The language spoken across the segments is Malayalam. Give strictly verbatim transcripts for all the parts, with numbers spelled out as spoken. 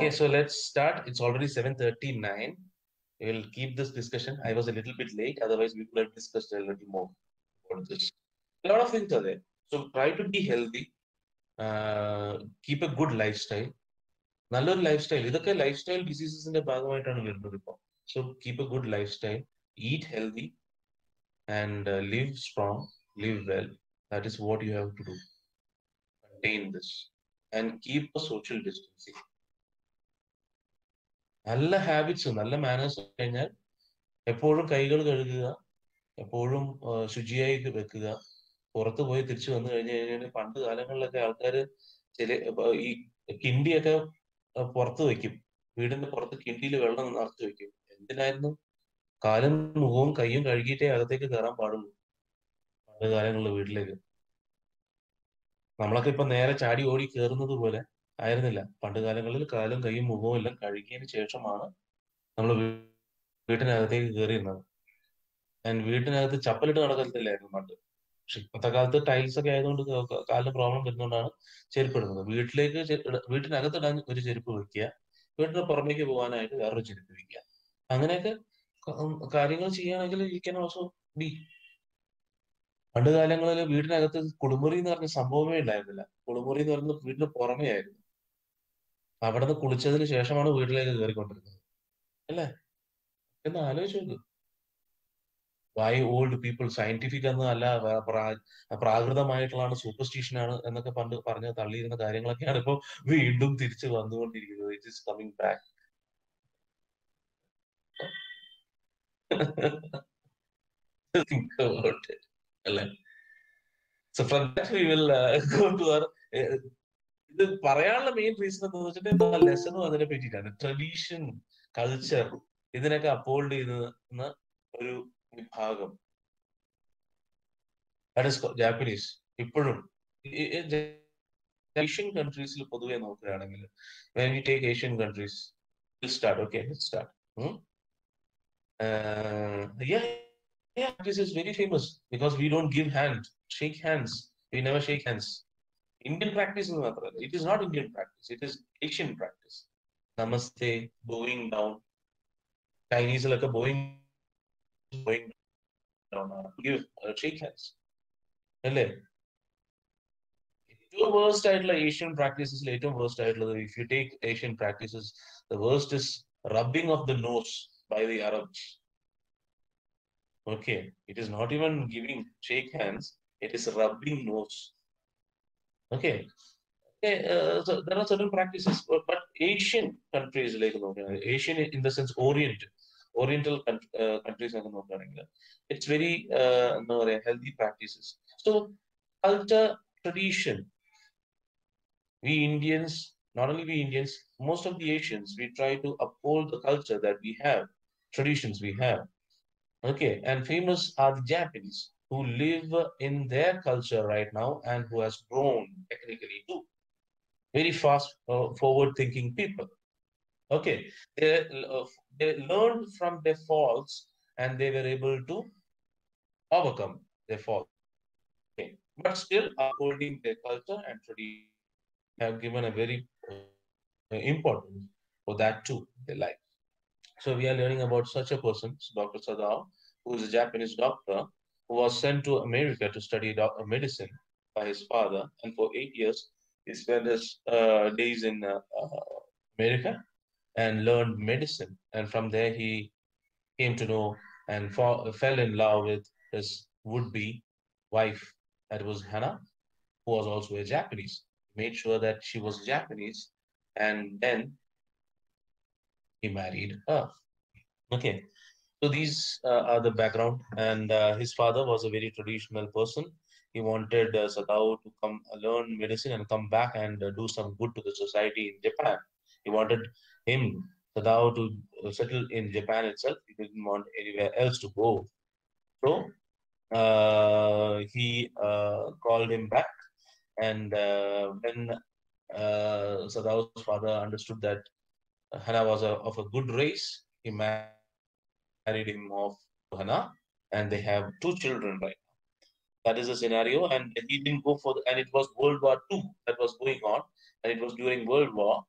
Okay, so let's start. It's already seven thirty-nine. We'll keep this discussion. I was a little bit late, otherwise we could have discussed a little more about this. A lot of things are there. So try to be healthy. Uh, keep a good lifestyle. നല്ലൊരു ലൈഫ് സ്റ്റൈൽ ഇതൊക്കെ ലൈഫ് സ്റ്റൈൽ ഡിസീസസിന്റെ ഭാഗമായിട്ടാണ് വരുന്നത് ഇപ്പോൾ. So keep a good lifestyle, eat healthy and live strong, live well. That is what you have to do. Contain this and keep a social distancing. നല്ല ഹാബിറ്റ്സ്, നല്ല മാനേഴ്സ് കഴിഞ്ഞാൽ എപ്പോഴും കൈകൾ കഴുകുക, എപ്പോഴും ശുചിയായി വെക്കുക. പുറത്ത് പോയി തിരിച്ചു വന്നു കഴിഞ്ഞു കഴിഞ്ഞാൽ പണ്ട് കാലങ്ങളിലൊക്കെ ആൾക്കാർ ചില ഈ കിണ്ടിയൊക്കെ പുറത്ത് വെക്കും, വീടിന്റെ പുറത്ത് കിണ്ടിയിൽ വെള്ളം നിറച്ചു വെക്കും. എന്തിനായിരുന്നു? കാലും മുഖവും കൈയും കഴുകിയിട്ടേ അകത്തേക്ക് കയറാൻ പാടുള്ളൂ പണ്ട് കാലങ്ങളിൽ വീട്ടിലേക്ക്. നമ്മളൊക്കെ ഇപ്പൊ നേരെ ചാടി ഓടി കയറുന്നത് പോലെ ആയിരുന്നില്ല. പണ്ട് കാലങ്ങളിൽ കാലും കൈയും മുഖവും എല്ലാം കഴുകിയതിന് ശേഷമാണ് നമ്മൾ വീട്ടിനകത്തേക്ക് കയറിയിരുന്നത്. ആൻഡ് വീട്ടിനകത്ത് ചപ്പലിട്ട് നടക്കത്തില്ലായിരുന്നു പണ്ട്. പക്ഷെ ഇപ്പോഴത്തെ കാലത്ത് ടൈൽസ് ഒക്കെ ആയതുകൊണ്ട് കാലിന് പ്രോബ്ലം വരുന്നതുകൊണ്ടാണ് ചെരുപ്പ് ഇടുന്നത്. വീട്ടിലേക്ക് വീട്ടിനകത്ത് ഇടാൻ ഒരു ചെരുപ്പ് വെക്കുക, വീട്ടിന് പുറമേക്ക് പോകാനായിട്ട് വേറൊരു ചെരുപ്പ് വെക്കുക. അങ്ങനെയൊക്കെ കാര്യങ്ങൾ ചെയ്യുകയാണെങ്കിൽ യു ക്യാൻ ഓൾസോ ബി. പണ്ട് കാലങ്ങളിൽ വീടിനകത്ത് കുളിമുറി എന്ന് പറഞ്ഞ സംഭവമേ ഉണ്ടായിരുന്നില്ല. കുളിമുറി എന്ന് പറയുന്നത് വീടിന് പുറമേ ആയിരുന്നു. അവിടെ നിന്ന് കുളിച്ചതിന് ശേഷമാണ് വീട്ടിലേക്ക് കയറിക്കൊണ്ടിരുന്നത്, അല്ലേ? എന്ന് ആലോചിച്ച് നോക്ക്. വൈ ഓൾഡ് പീപ്പിൾ സയന്റിഫിക് എന്ന് അല്ല, പ്രാകൃതമായിട്ടുള്ളതാണ്, സൂപ്പർസ്റ്റിഷൻ ആണ് എന്നൊക്കെ പണ്ട് പറഞ്ഞ് തള്ളിയിരുന്ന കാര്യങ്ങളൊക്കെയാണ് ഇപ്പൊ വീണ്ടും തിരിച്ചു വന്നുകൊണ്ടിരിക്കുന്നത്. It is coming back. Think about it. അല്ലേ? So from that we will uh, go to our uh, ഇത് പറയാനുള്ള മെയിൻ റീസൺ എന്താണെന്ന് വെച്ചിട്ടുണ്ടെങ്കിൽ ലെസണും അതിനെ പറ്റിയിട്ടാണ്. ട്രഡീഷൻ, കൾച്ചർ, ഇതിനൊക്കെ അപ്പോൾഡ് ചെയ്യുന്ന ഒരു വിഭാഗം, ദാറ്റ് ഈസ് ജാപ്പനീസ്. ഇപ്പോഴും ഏഷ്യൻ കൺട്രീസിൽ പൊതുവെ നോക്കുകയാണെങ്കിൽ, when we take Asian countries, we'll start. Okay, let's start. Hmm? Uh, yeah, yeah, this is very famous because we don't give hand, shake hands. We never shake hands. Indian practice is not. It is not Indian practice. It is Asian practice. Namaste, bowing down. Chinese like a bowing, bowing down. Give uh, shake hands. അല്ലേ? ഏറ്റവും വേഴ്സ്റ്റ് ആയിട്ടുള്ള ഏഷ്യൻ പ്രാക്ടീസസിൽ ഏറ്റവും വേഴ്സ്റ്റ് ആയിട്ടുള്ളത്, if you take Asian practices, the worst is rubbing of the nose by the Arabs. Okay, it is not even giving shake hands, it is rubbing nose. Okay, okay, uh, so there are certain practices, but, but Asian countries like Asian in the sense Orient, Oriental uh, countries, it's very uh, no, healthy practices. So culture, tradition. We Indians, not only we Indians, most of the Asians, we try to uphold the culture that we have, traditions we have. Okay, and famous are the Japanese, who live in their culture right now and who has grown technically too. Very fast, uh, forward-thinking people. Okay, they, uh, they learned from their faults and they were able to overcome their faults. Okay, but still upholding their culture and tradition, have given a very uh, importance for that too in their life. So we are learning about such a person, Doctor Sadao, who is a Japanese doctor who was sent to America to study medicine by his father, and for eight years he spent his uh, days in uh, uh, America and learned medicine. And from there he came to know and fall, fell in love with his would-be wife, that was Hannah, who was also a Japanese. Made sure that she was Japanese, and then he married her. Okay, so these uh, are the background, and uh, his father was a very traditional person. He wanted uh, Sadao to come uh, learn medicine and come back and uh, do some good to the society in Japan. He wanted him, Sadao, to uh, settle in Japan itself. He didn't want anywhere else to go. So uh, he uh, called him back, and uh, when uh, Sadao's father understood that Hannah was a, of a good race, he married him off to Hannah, and they have two children right now. That is the scenario, and he didn't go for the, and it was World War Two that was going on, and it was during World War.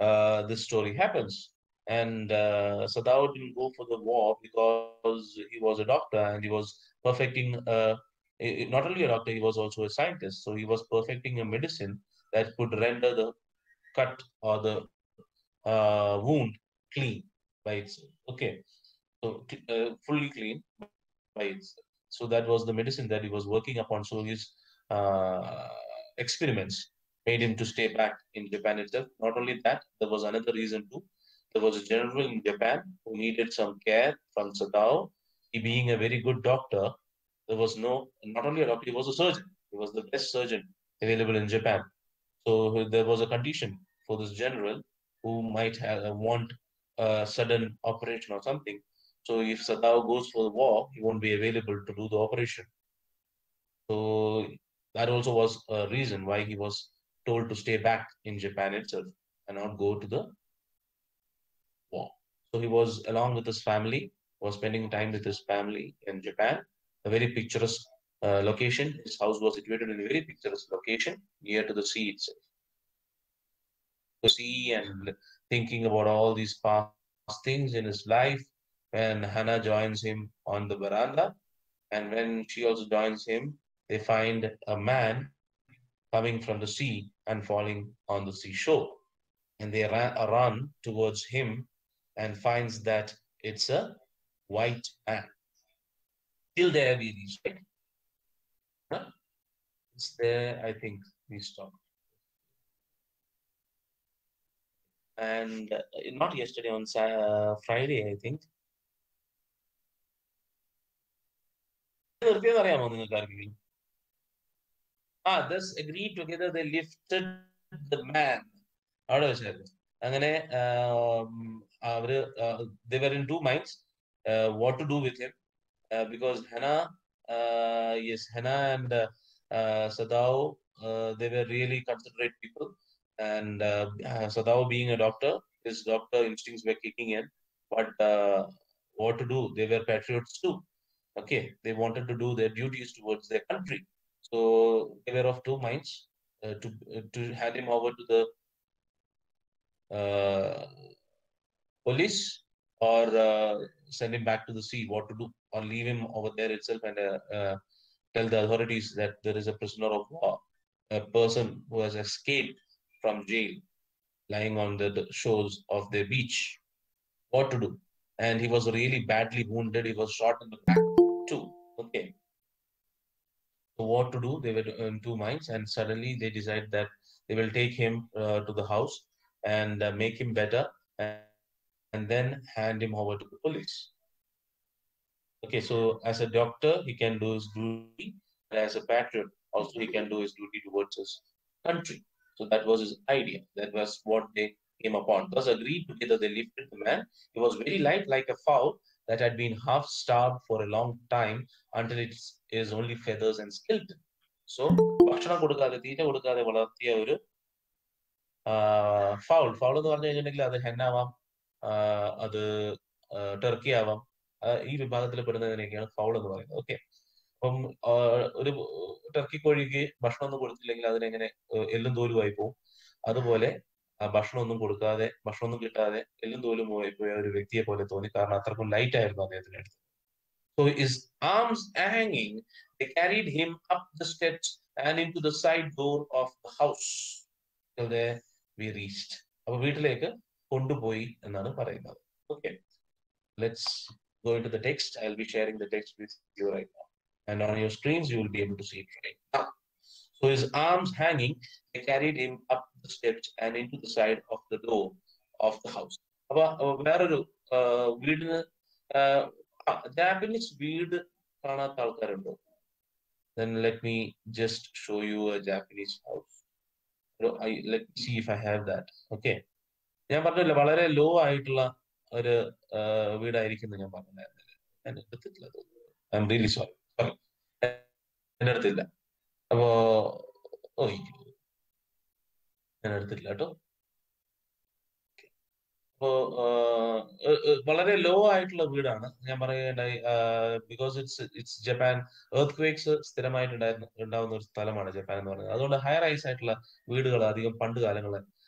uh, this story happens. And uh, Sadao didn't go for the war because he was a doctor and he was perfecting, uh, i- i- not only a doctor, he was also a scientist. So he was perfecting a medicine that could render the cut or the uh, wound clean by itself. Okay, so uh, fully clean by itself. So that was the medicine that he was working upon. So his uh, experiments made him to stay back in Japan itself. Not only that, there was another reason too. There was a general in Japan who needed some care from Sadao. He being a very good doctor, there was no, not only a doctor, he was a surgeon. He was the best surgeon available in Japan. So there was a condition for this general who might have, uh, want a sudden operation or something. So if Sadao goes for the war, he won't be available to do the operation. So that also was a reason why he was told to stay back in Japan itself and not go to the war. So he was along with his family, was spending time with his family in Japan, a very picturesque uh, location. His house was situated in a very picturesque location near to the sea itself. To see and thinking about all these past things in his life when Hannah joins him on the veranda. And when she also joins him, they find a man coming from the sea and falling on the seashore. And they ran, run towards him and finds that it's a white man. Till there we reach, right? Huh? It's there, I think we stop. And uh, not yesterday, on uh, Friday, I think. അറിയാമോ നിങ്ങൾക്ക് ആർക്കെങ്കിലും? Ah, thus agreed together they lifted the man. അവിടെ വെച്ചായിരുന്നു. അങ്ങനെ അവര് they were in two minds uh, what to do with him uh, because Hannah, uh, yes, Hannah and uh, uh, Sadao, uh, they were really considerate people. And uh, uh, Sadao being a doctor, his doctor instincts were kicking in. But uh, what to do? They were patriots too. Okay, they wanted to do their duties towards their country. So they were of two minds uh, to uh, to hand him over to the uh, police or uh, send him back to the sea. What to do? Or leave him over there itself and uh, uh, tell the authorities that there is a prisoner of war, a person who has escaped from jail, lying on the, the shores of the beach. What to do? And he was really badly wounded. He was shot in the back too. Okay. So what to do? They were in two minds, and suddenly they decide that they will take him uh, to the house and uh, make him better, and then hand him over to the police. Okay, so as a doctor, he can do his duty, and as a patriot, also he can do his duty towards his country. So that was his idea. That was what they came upon. Thus agreed together, they lifted the man. He was very light, like a fowl that had been half starved for a long time until it is only feathers and skeleton. So ഭക്ഷണം കൊടുക്കാതെ തീറ്റ കൊടുക്കാതെ വളർത്തിയ ഒരു ഫൗൾ ഫൗൾ എന്ന് പറഞ്ഞു കഴിഞ്ഞിട്ടുണ്ടെങ്കിൽ അത് ഹെന്നാവാം, അത് ടർക്കി ആവാം, ഈ വിഭാഗത്തിൽ പെടുന്നതിനൊക്കെയാണ് ഫൗൾ എന്ന് പറയുന്നത്. ഓക്കെ, അപ്പം ഒരു ടർക്കി കോഴിക്ക് ഭക്ഷണം ഒന്നും കൊടുത്തില്ലെങ്കിൽ അതിനെങ്ങനെ എല്ലും തോലുമായി പോകും. അതുപോലെ ഭക്ഷണമൊന്നും കൊടുക്കാതെ ഭക്ഷണമൊന്നും കിട്ടാതെ എല്ലും തോലും പോയ ഒരു വ്യക്തിയെ പോലെ തോന്നി. കാരണം അത്രക്കും ലൈറ്റ് ആയിരുന്നു അദ്ദേഹത്തിന്റെ അടുത്ത്. So his arms hanging, they carried him up the steps and into the side door of the house. Till there we reached. അപ്പൊ വീട്ടിലേക്ക് കൊണ്ടുപോയി എന്നാണ് പറയുന്നത്. Okay, let's go into the text. I'll be sharing the text with you right now. And on your screens, you will be able to see it right now. So his arms hanging, they carried him up the steps and into the side of the door of the house. അപ്പൊ വേറൊരു വീടിന് ജാപ്പനീസ് വീട് കാണാത്ത ആൾക്കാരുണ്ടോ? Then let me just show you a Japanese house. I, let me see if I have that. Okay. ഞാൻ പറഞ്ഞില്ല വളരെ ലോ ആയിട്ടുള്ള ഒരു വീടായിരിക്കും ഞാൻ പറഞ്ഞിട്ടുണ്ടായിരുന്നില്ല. ഞാൻ എടുത്തിട്ടില്ല. I'm really sorry sorry ഞാൻ എടുത്തില്ല. അപ്പോ ഓ ഞാൻ എടുത്തിട്ടില്ല കേട്ടോ. അപ്പോ വളരെ ലോ ആയിട്ടുള്ള വീടാണ് ഞാൻ പറയുകയുണ്ടായി. Because it's it's Japan, earthquakes സ്ഥിരമായിട്ട് ഉണ്ടായിരുന്ന ഉണ്ടാവുന്ന ഒരു സ്ഥലമാണ് ജപ്പാൻ എന്ന് പറയുന്നത്. അതുകൊണ്ട് ഹയർ റൈസ് ആയിട്ടുള്ള വീടുകൾ അധികം പണ്ട് കാലങ്ങളിൽ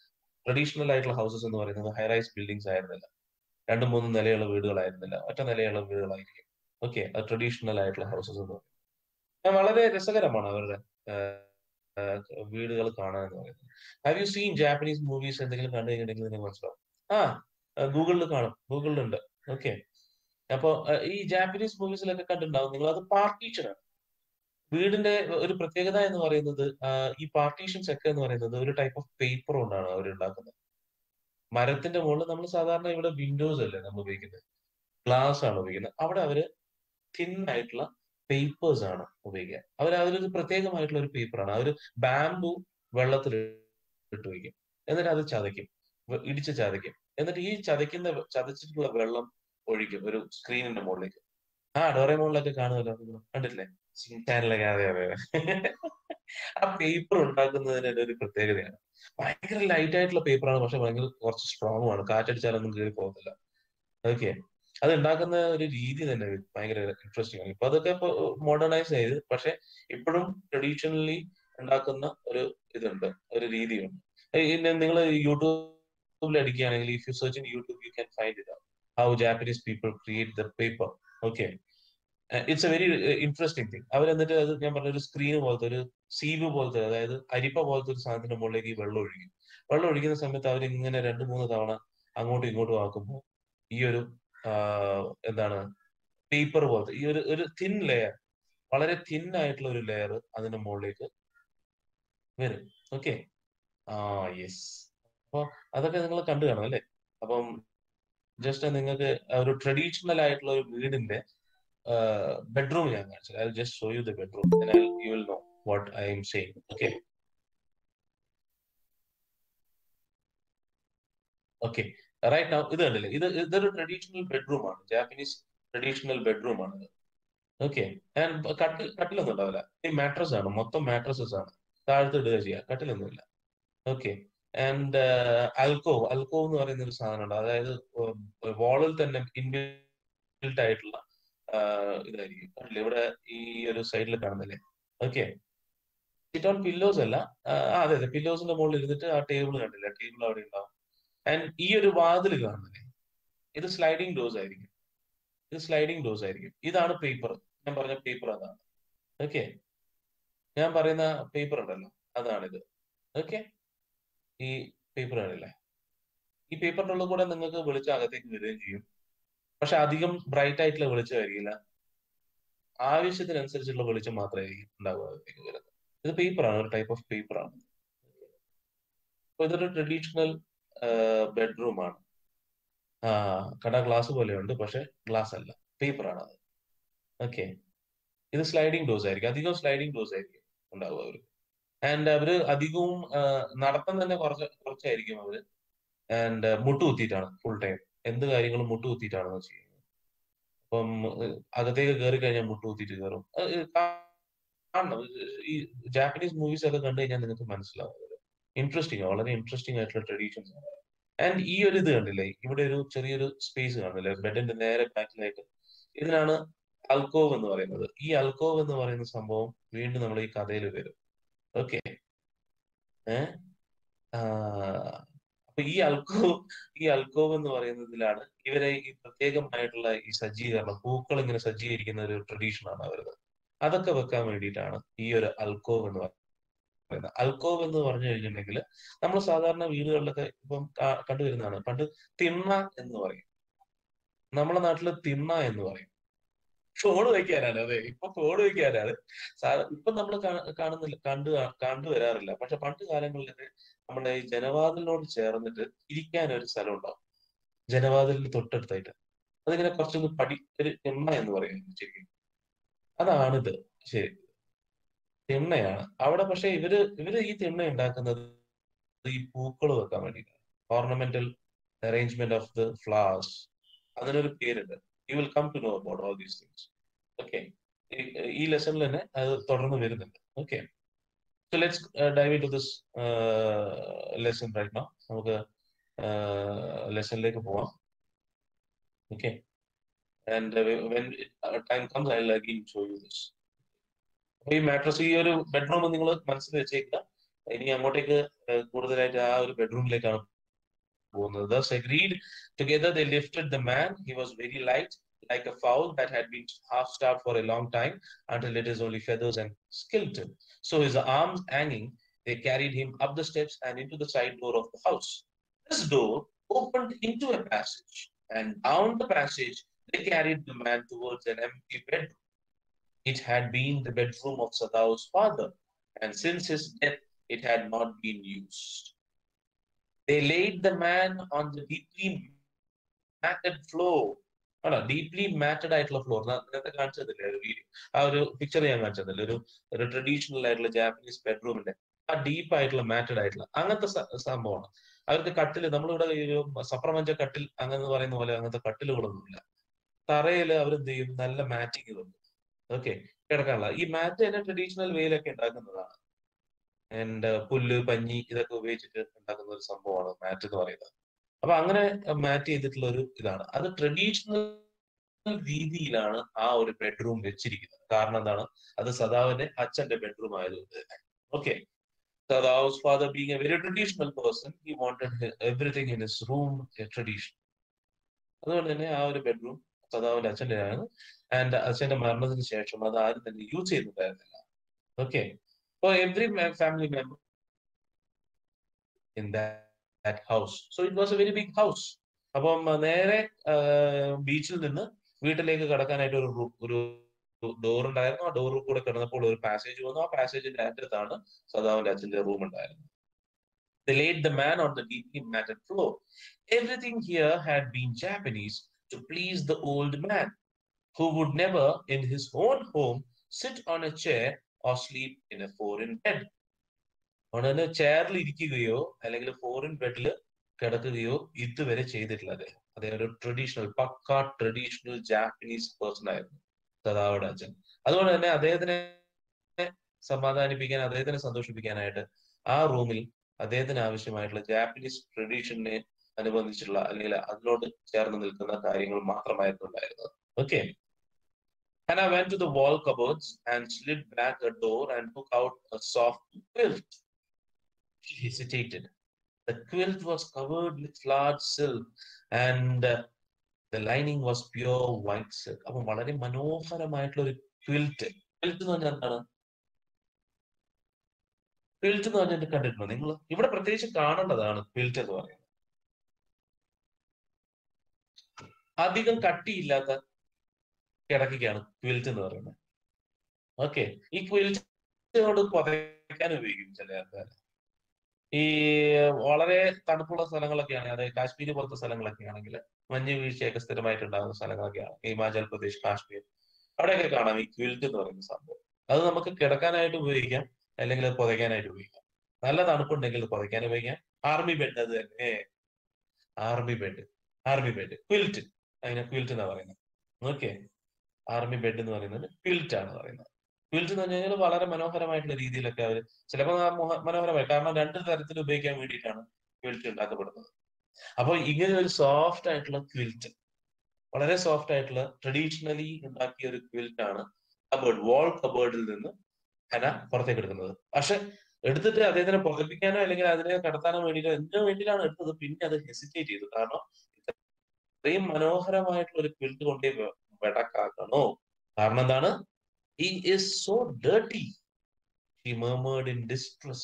ട്രഡീഷണൽ ആയിട്ടുള്ള ഹൗസസ് എന്ന് പറയുന്നത് ഹൈ റൈസ് ബിൽഡിംഗ്സ് ആയിരുന്നില്ല, രണ്ടും മൂന്നും നിലയുള്ള വീടുകളായിരുന്നില്ല, ഒറ്റ നിലയുള്ള വീടുകളായിരിക്കും. ഓക്കെ, അത് ട്രഡീഷണൽ ആയിട്ടുള്ള ഹൗസസ് എന്ന് പറയും. വളരെ രസകരമാണ് അവരുടെ വീടുകൾ കാണാൻ എന്ന് പറയുന്നത്. Have you seen Japanese movies എന്തെങ്കിലും കണ്ടു കഴിഞ്ഞിട്ടുണ്ടെങ്കിൽ നിങ്ങൾക്ക് മനസ്സിലാവും. ആ ഗൂഗിളിൽ കാണും, ഗൂഗിളിലുണ്ട്. ഓക്കെ, അപ്പൊ ഈ ജാപ്പനീസ് മൂവീസിലൊക്കെ കണ്ടിട്ടുണ്ടാവും നിങ്ങൾ, അത് പാർട്ടീഷനാണ്. വീടിന്റെ ഒരു പ്രത്യേകത എന്ന് പറയുന്നത് ഈ പാർട്ടീഷൻസ് ഒക്കെ എന്ന് പറയുന്നത് ഒരു ടൈപ്പ് ഓഫ് പേപ്പർ കൊണ്ടാണ് അവർ ഉണ്ടാക്കുന്നത്. മരത്തിന്റെ മുകളിൽ നമ്മൾ സാധാരണ ഇവിടെ വിൻഡോസ് അല്ലേ നമ്മൾ ഉപയോഗിക്കുന്നത്, ഗ്ലാസ് ആണ് ഉപയോഗിക്കുന്നത്. അവിടെ അവര് തിൻ ആയിട്ടുള്ള പേപ്പേഴ്സ് ആണ് ഉപയോഗിക്കുക. അവർ അതിലൊരു പ്രത്യേകമായിട്ടുള്ള ഒരു പേപ്പറാണ്. അവർ ബാംബു വെള്ളത്തിൽ ഇട്ട് വയ്ക്കും, എന്നിട്ട് അത് ചതയ്ക്കും, ഇടിച്ച് ചതയ്ക്കും. എന്നിട്ട് ഈ ചതയ്ക്കുന്ന ചതച്ചിട്ടുള്ള വെള്ളം ഒഴിക്കും ഒരു സ്ക്രീനിന്റെ മുകളിലേക്ക്. ആ ഡോറേമോണിലൊക്കെ കാണുമല്ലോ, കണ്ടിട്ടില്ലേ? ചാനലൊക്കെ. അതെ അതെ അതെ. ആ പേപ്പർ ഉണ്ടാക്കുന്നതിന് ഒരു പ്രത്യേകതയാണ്. ഭയങ്കര ലൈറ്റ് ആയിട്ടുള്ള പേപ്പറാണ്, പക്ഷെ ഭയങ്കര കുറച്ച് സ്ട്രോങ് ആണ്. കാറ്റടിച്ചാലൊന്നും കയറി പോകത്തില്ല. ഓക്കെ, അത് ഉണ്ടാക്കുന്ന ഒരു രീതി തന്നെ ഭയങ്കര ഇൻട്രസ്റ്റിംഗ് ആണ്. ഇപ്പൊ അതൊക്കെ ഇപ്പൊ മോഡേണൈസ് ചെയ്ത്, പക്ഷെ ഇപ്പോഴും ട്രഡീഷണലി ഉണ്ടാക്കുന്ന ഒരു ഇതുണ്ട്, ഒരു രീതിയുണ്ട്. നിങ്ങൾ യൂട്യൂബിൽ അടിക്കുകയാണെങ്കിൽ, if you search in YouTube you can find it how Japanese people create the paper. Okay, it's a very interesting thing. അവരെന്നിട്ട് അത് ഞാൻ പറഞ്ഞ ഒരു സ്ക്രീൻ പോലത്തെ, ഒരു സീവ് പോലത്തെ, അതായത് അരിപ്പ പോലത്തെ ഒരു സാധനത്തിന്റെ മുകളിലേക്ക് ഈ വെള്ളം ഒഴിക്കും. വെള്ളം ഒഴിക്കുന്ന സമയത്ത് അവരിങ്ങനെ രണ്ട് മൂന്ന് തവണ അങ്ങോട്ടും ഇങ്ങോട്ടും ആക്കുമ്പോൾ ഈ ഒരു എന്താണ് പേപ്പർ പോലത്തെ ഈ ഒരു ഒരു തിൻ ലെയർ, വളരെ തിൻ ആയിട്ടുള്ള ഒരു ലെയർ അതിന്റെ മുകളിലേക്ക് വരും. ഓക്കെ, ആ യെസ്. അപ്പൊ അതൊക്കെ നിങ്ങൾ കണ്ടു കാണും അല്ലേ? അപ്പം ജസ്റ്റ് നിങ്ങൾക്ക് ഒരു ട്രഡീഷണൽ ആയിട്ടുള്ള ഒരു വീടിന്റെ ബെഡ്റൂം ഞാൻ കാണിച്ചത്. I will just show you the bedroom, then I'll, you will know what I am saying. Okay. Okay, right now ഇത് കണ്ടില്ലേ, ഇത് ഇതൊരു ട്രഡീഷണൽ ബെഡ്റൂം ആണ്, ജാപ്പനീസ് ട്രഡീഷണൽ ബെഡ്റൂം ആണ്. ഓക്കെ, ആൻഡ് കട്ടിൽ കട്ടിലൊന്നും ഉണ്ടാവില്ല, ഈ മാട്രസ് ആണ്, മൊത്തം മാട്രസസ് ആണ്. താഴത്ത് ഇടുക ചെയ്യുക, കട്ടിലൊന്നുമില്ല. ഓക്കെ, ആൻഡ് അൽക്കോവ് അൽക്കോവ് എന്ന് പറയുന്ന ഒരു സാധനം ഉണ്ട്, അതായത് വാളിൽ തന്നെ ഇൻബിൽറ്റ് ആയിട്ടുള്ള ഇതായിരിക്കും. കണ്ടില്ലേ ഇവിടെ ഈ ഒരു സൈഡിൽ കാണുന്നില്ലേ? ഓക്കെ, സിറ്റ് ഓൺ പില്ലോസ് അല്ല, അതെ അതെ, പില്ലോസിന്റെ മുകളിൽ ഇരുന്നിട്ട് ആ ടേബിൾ കണ്ടില്ല, ടേബിൾ അവിടെ ഉണ്ടാവും. ആൻഡ് ഈ ഒരു വാതിൽ കാണുന്നില്ലേ, ഇത് സ്ലൈഡിംഗ് ഡോസ് ആയിരിക്കും, ഇത് സ്ലൈഡിംഗ് ഡോസ് ആയിരിക്കും. ഇതാണ് പേപ്പർ, ഞാൻ പറഞ്ഞ പേപ്പർ അതാണ്. ഓക്കെ, ഞാൻ പറയുന്ന പേപ്പർ ഉണ്ടല്ലോ, അതാണിത്. ഓക്കെ, ഈ പേപ്പർ ആണല്ലേ, ഈ പേപ്പറിന്റെ ഉള്ളിൽ കൂടെ നിങ്ങൾക്ക് വെളിച്ചം അകത്തേക്ക് വരികയും ചെയ്യും. പക്ഷെ അധികം ബ്രൈറ്റ് ആയിട്ടുള്ള വെളിച്ചമായിരിക്കില്ല, ആവശ്യത്തിനനുസരിച്ചുള്ള വെളിച്ചം മാത്രമായിരിക്കും ഉണ്ടാവുക അകത്തേക്ക് വരുന്നത്. ഇത് പേപ്പറാണ്, ഒരു ടൈപ്പ് ഓഫ് പേപ്പറാണ്. അപ്പൊ ഇതൊരു ട്രഡീഷണൽ ബെഡ്റൂം ആണ്. ആ കട ഗ്ലാസ് പോലെയുണ്ട്, പക്ഷെ ഗ്ലാസ് അല്ല, പേപ്പർ ആണ് അത്. ഓക്കെ, ഇത് സ്ലൈഡിംഗ് ഡോസ് ആയിരിക്കും, അധികം സ്ലൈഡിംഗ് ഡോസ് ആയിരിക്കും ഉണ്ടാവുക അവര്. ആൻഡ് അവര് അധികവും നടത്തം തന്നെ കുറച്ച് കുറച്ചായിരിക്കും അവര്. ആൻഡ് മുട്ടുകുത്തിയിട്ടാണ് ഫുൾ ടൈം എന്ത് കാര്യങ്ങളും മുട്ടുകുത്തിയിട്ടാണ് ചെയ്യുന്നത്. അപ്പം അകത്തേക്ക് കയറി കഴിഞ്ഞാൽ മുട്ടുകുത്തിയിട്ട് കയറും. കാണണം, ഈ ജാപ്പനീസ് മൂവീസ് ഒക്കെ കണ്ടു കഴിഞ്ഞാൽ നിങ്ങൾക്ക് മനസ്സിലാവും. ഇൻട്രസ്റ്റിംഗ്, വളരെ ഇൻട്രസ്റ്റിംഗ് ആയിട്ടുള്ള ട്രഡീഷൻസ് ആണ്. ആൻഡ് ഈ ഒരു ഇത് കണ്ടില്ലേ, ഇവിടെ ഒരു ചെറിയൊരു സ്പേസ് കാണില്ലേ ബെഡിന്റെ നേരെ ബാക്കിലായിട്ട്, ഇതിനാണ് അൽക്കോവ് എന്ന് പറയുന്നത്. ഈ അൽക്കോവ് എന്ന് പറയുന്ന സംഭവം വീണ്ടും നമ്മൾ ഈ കഥയിൽ വരും. ഓക്കെ, ഏഹ് അപ്പൊ ഈ അൽക്കോവ് ഈ അൽക്കോവ് എന്ന് പറയുന്നതിലാണ് ഇവരെ ഈ പ്രത്യേകമായിട്ടുള്ള ഈ സജ്ജീകരണം, പൂക്കൾ ഇങ്ങനെ സജ്ജീകരിക്കുന്ന ഒരു ട്രഡീഷൻ ആണ് അവരത്. അതൊക്കെ വെക്കാൻ വേണ്ടിയിട്ടാണ് ഈ ഒരു അൽക്കോവ് എന്ന് പറയുന്നത്. അൽക്കോവ് എന്ന് പറഞ്ഞു കഴിഞ്ഞിട്ടുണ്ടെങ്കിൽ നമ്മൾ സാധാരണ വീടുകളിലൊക്കെ ഇപ്പം കണ്ടുവരുന്നതാണ്. പണ്ട് തിണ്ണ എന്ന് പറയും, നമ്മളെ നാട്ടില് തിണ്ണ എന്ന് പറയും. ഫോൺ വയ്ക്കാനാണ്, അതെ, ഇപ്പൊ ഫോൺ വയ്ക്കാനാണ്. ഇപ്പൊ നമ്മൾ കാണുന്നില്ല, കണ്ടു കണ്ടുവരാറില്ല. പക്ഷെ പണ്ട് കാലങ്ങളിലൊക്കെ നമ്മുടെ ഈ ജനവാതിലിനോട് ചേർന്നിട്ട് ഇരിക്കാൻ ഒരു സ്ഥലം ഉണ്ടാവും, ജനവാതിലിന് തൊട്ടടുത്തായിട്ട്. അതിങ്ങനെ കുറച്ചൊന്ന് പടി, ഒരു തിണ്ണ എന്ന് പറയും ശരിക്കും, അതാണിത്. ശരി, തിണ്ണയാണ് അവിടെ. പക്ഷെ ഇവര് ഇവര് ഈ തിണ്ണ ഉണ്ടാക്കുന്നത് ഈ പൂക്കൾ വെക്കാൻ വേണ്ടിയിട്ടാണ്. Ornamental arrangement of the flowers, അതിനൊരു പേരുണ്ട്. You will come to know about all these things. Okay, ഈ ലെസണിൽ തന്നെ അത് തുടർന്ന് വരുന്നുണ്ട്. Okay, so let's dive into this lesson right now. നമുക്ക് ലെസണിലേക്ക് പോവാം. Okay, and when time comes I will again show you this. ഈ മാട്രസ്, ഈ ഒരു ബെഡ്റൂം നിങ്ങൾ മനസ്സിൽ വെച്ചേക്കുക. ഇനി അങ്ങോട്ടേക്ക് കൂടുതലായിട്ട് ആ ഒരു ബെഡ്റൂമിലേക്കാണ് പോകുന്നത്. Thus agreed together they lifted the man. He was very light, like a fowl that had been half starved for a long time, until it is only feathers and skeleton. So his arms hanging, they carried him up the steps and into the side door of the house. This door opened into a passage, and down the passage they carried the man towards an empty bedroom. It had been the bedroom of Sadao's father, and since his death, it had not been used. They laid the man on the deeply matted floor. അല്ല ഡീപ്ലി മാറ്റഡ് ആയിട്ടുള്ള ഫ്ലോർ നേരത്തെ കാണിച്ചതില്ലേ ഒരു വീഡിയോ, ആ ഒരു പിക്ചർ ഞാൻ കാണിച്ചതല്ലേ, ഒരു ഒരു ട്രഡീഷണൽ ആയിട്ടുള്ള ജാപ്പനീസ് ബെഡ്റൂമിന്റെ ആ ഡീപ്പ് ആയിട്ടുള്ള മാറ്റഡ് ആയിട്ടുള്ള അങ്ങനത്തെ സംഭവമാണ്. അവർക്ക് കട്ടില്, നമ്മളിവിടെ ഒരു സപ്രമഞ്ച കട്ടിൽ അങ്ങനെ പറയുന്ന പോലെ അങ്ങനത്തെ കട്ടിലുകളൊന്നുമില്ല. തറയില് അവരെന്ത് ചെയ്യും, നല്ല മാറ്റിങ് തന്നു. ഓക്കെ, കിടക്കാനുള്ള ഈ മാറ്റ് തന്നെ ട്രഡീഷണൽ വേയിലൊക്കെ ഉണ്ടാക്കുന്നതാണ്. ആൻഡ് പുല്ല് പഞ്ഞി ഇതൊക്കെ ഉപയോഗിച്ചിട്ട് ഉണ്ടാക്കുന്ന ഒരു സംഭവമാണ് മാറ്റ് എന്ന് പറയുന്നത്. അപ്പൊ അങ്ങനെ മാറ്റ് ചെയ്തിട്ടുള്ള ഒരു ഇതാണ്. അത് ട്രഡീഷണൽ രീതിയിലാണ് ആ ഒരു ബെഡ്റൂം വെച്ചിരിക്കുന്നത്. കാരണം എന്താണ്, അത് സദാവിന്റെ അച്ഛന്റെ ബെഡ്റൂം ആയതുകൊണ്ട് തന്നെ. Okay, Sadao's father being a very traditional person, he wanted everything in his room a tradition. അതുകൊണ്ട് തന്നെ ആ ഒരു ബെഡ്റൂം സദാവിന്റെ അച്ഛൻ്റെ ആണ്. ആൻഡ് അച്ഛന്റെ മരണത്തിന് ശേഷം അത് ആരും തന്നെ യൂസ് ചെയ്യുന്നുണ്ടായിരുന്നില്ല. Okay, for every family member in that, that house. So it was a very big house. അപ്പം നേരെ ബീച്ചിൽ നിന്ന് വീട്ടിലേക്ക് കടക്കാനായിട്ട് ഒരു ഒരു ഡോർ ഉണ്ടായിരുന്നു. ആ ഡോറിൽ കൂടെ കിടന്നപ്പോൾ ഒരു പാസേജ് വന്നു. ആ പാസേജിന്റെ അറ്റത്താണ് സദാവിന്റെ അച്ഛന്റെ റൂം ഉണ്ടായിരുന്നത്. They laid the man on the deeply matted floor. Everything here had been Japanese to please the old man, who would never in his own home sit on a chair or sleep in a foreign bed. അതുകൊണ്ട് ചെയറിൽ ഇരിക്കുകയോ അല്ലെങ്കിൽ ഫോറിൻ ബെഡിൽ കിടക്കുകയോ ഇതുവരെ ചെയ്തിട്ടില്ല അദ്ദേഹം. അദ്ദേഹം ഒരു ട്രഡീഷണൽ പക്ക ട്രഡീഷണൽ ജാപ്പനീസ് പേഴ്സൺ ആയിരുന്നു സദാവിടെ അച്ഛൻ. അതുകൊണ്ട് തന്നെ അദ്ദേഹത്തിനെ സമാധാനിപ്പിക്കാൻ, അദ്ദേഹത്തിനെ സന്തോഷിപ്പിക്കാനായിട്ട് ആ റൂമിൽ അദ്ദേഹത്തിന് ആവശ്യമായിട്ടുള്ള ജാപ്പനീസ് ട്രഡീഷനെ അനുബന്ധിച്ചുള്ള അല്ലെങ്കിൽ അതിനോട് ചേർന്ന് നിൽക്കുന്ന കാര്യങ്ങൾ മാത്രമായിരുന്നു ഉണ്ടായിരുന്നത്. Okay, Hannah went to the wall cupboards and slid back a door and took out a soft quilt. She hesitated. The quilt was covered with large silk and uh, the lining was pure white silk. അപ്പൊ വളരെ മനോഹരമായിട്ടുള്ള ഒരു ക്വിൽറ്റ്. ക്വിൽറ്റ് എന്ന് പറഞ്ഞാൽ എന്താണ്? ക്വിൽറ്റ് എന്ന് പറഞ്ഞിട്ട് കണ്ടിട്ടുണ്ടോ നിങ്ങൾ? ഇവിടെ പ്രത്യേകിച്ച് കാണേണ്ടതാണ് ക്വിൽറ്റ് എന്ന് പറയുന്നത്. അധികം കട്ടിയില്ലാത്ത കിടക്കയ്ക്കാണ് ക്വിൽറ്റ് എന്ന് പറയുന്നത്. ഓക്കെ, ഈ ക്വിൽറ്റിനോട് പുതയ്ക്കാൻ ഉപയോഗിക്കും ചില ആൾക്കാർ. ഈ വളരെ തണുപ്പുള്ള സ്ഥലങ്ങളൊക്കെയാണ്, അതായത് കാശ്മീർ പോലത്തെ സ്ഥലങ്ങളൊക്കെ ആണെങ്കിൽ, മഞ്ഞ് വീഴ്ചയൊക്കെ സ്ഥിരമായിട്ടുണ്ടാകുന്ന സ്ഥലങ്ങളൊക്കെയാണ് ഹിമാചൽ പ്രദേശ്, കാശ്മീർ, അവിടെയൊക്കെ കാണാം ഈ ക്വിൽറ്റ് എന്ന് പറയുന്ന സംഭവം. അത് നമുക്ക് കിടക്കാനായിട്ട് ഉപയോഗിക്കാം, അല്ലെങ്കിൽ അത് പുതയ്ക്കാനായിട്ട് ഉപയോഗിക്കാം. നല്ല തണുപ്പുണ്ടെങ്കിൽ പുതയ്ക്കാൻ ഉപയോഗിക്കാം. ആർമി ബെഡ് അത് തന്നെ, army bed army bed quilt, അതിനെ ക്വിൽറ്റ് എന്നാ പറയുന്നത്. ഓക്കെ, ആർമി ബെഡ് എന്ന് പറയുന്നത് ക്വിൽറ്റ് ആണ് പറയുന്നത്. ക്വിൽറ്റ് എന്ന് പറഞ്ഞു കഴിഞ്ഞാൽ വളരെ മനോഹരമായിട്ടുള്ള രീതിയിലൊക്കെ അവർ ചിലപ്പോൾ മനോഹരമായി, കാരണം രണ്ട് തരത്തിൽ ഉപയോഗിക്കാൻ വേണ്ടിയിട്ടാണ് ക്വിൽറ്റ് ഉണ്ടാക്കപ്പെടുന്നത്. അപ്പൊ ഇങ്ങനെ ഒരു സോഫ്റ്റ് ആയിട്ടുള്ള ക്വിൽറ്റ്, വളരെ സോഫ്റ്റ് ആയിട്ടുള്ള ട്രഡീഷണലി ഉണ്ടാക്കിയ ഒരു ക്വിൽറ്റ് ആണ് കബേർഡ്, വാൾ കബേർഡിൽ നിന്ന് ഹന പുറത്തേക്ക് എടുക്കുന്നത്. പക്ഷെ എടുത്തിട്ട് അദ്ദേഹത്തിനെ പുറപ്പിക്കാനോ അല്ലെങ്കിൽ അതിനെ കടത്താനോ വേണ്ടിയിട്ടോ എന്തിനു വേണ്ടിയിട്ടാണ് എടുത്തത്, പിന്നെ അത് ഹെസിറ്റേറ്റ് ചെയ്തു. കാരണം ഇത്രയും മനോഹരമായിട്ടുള്ള ഒരു ക്വിൽറ്റ് കൊണ്ടേ വെടക്കാക്കണോ? കാരണം എന്താണ്? He is so dirty, she murmured in distress.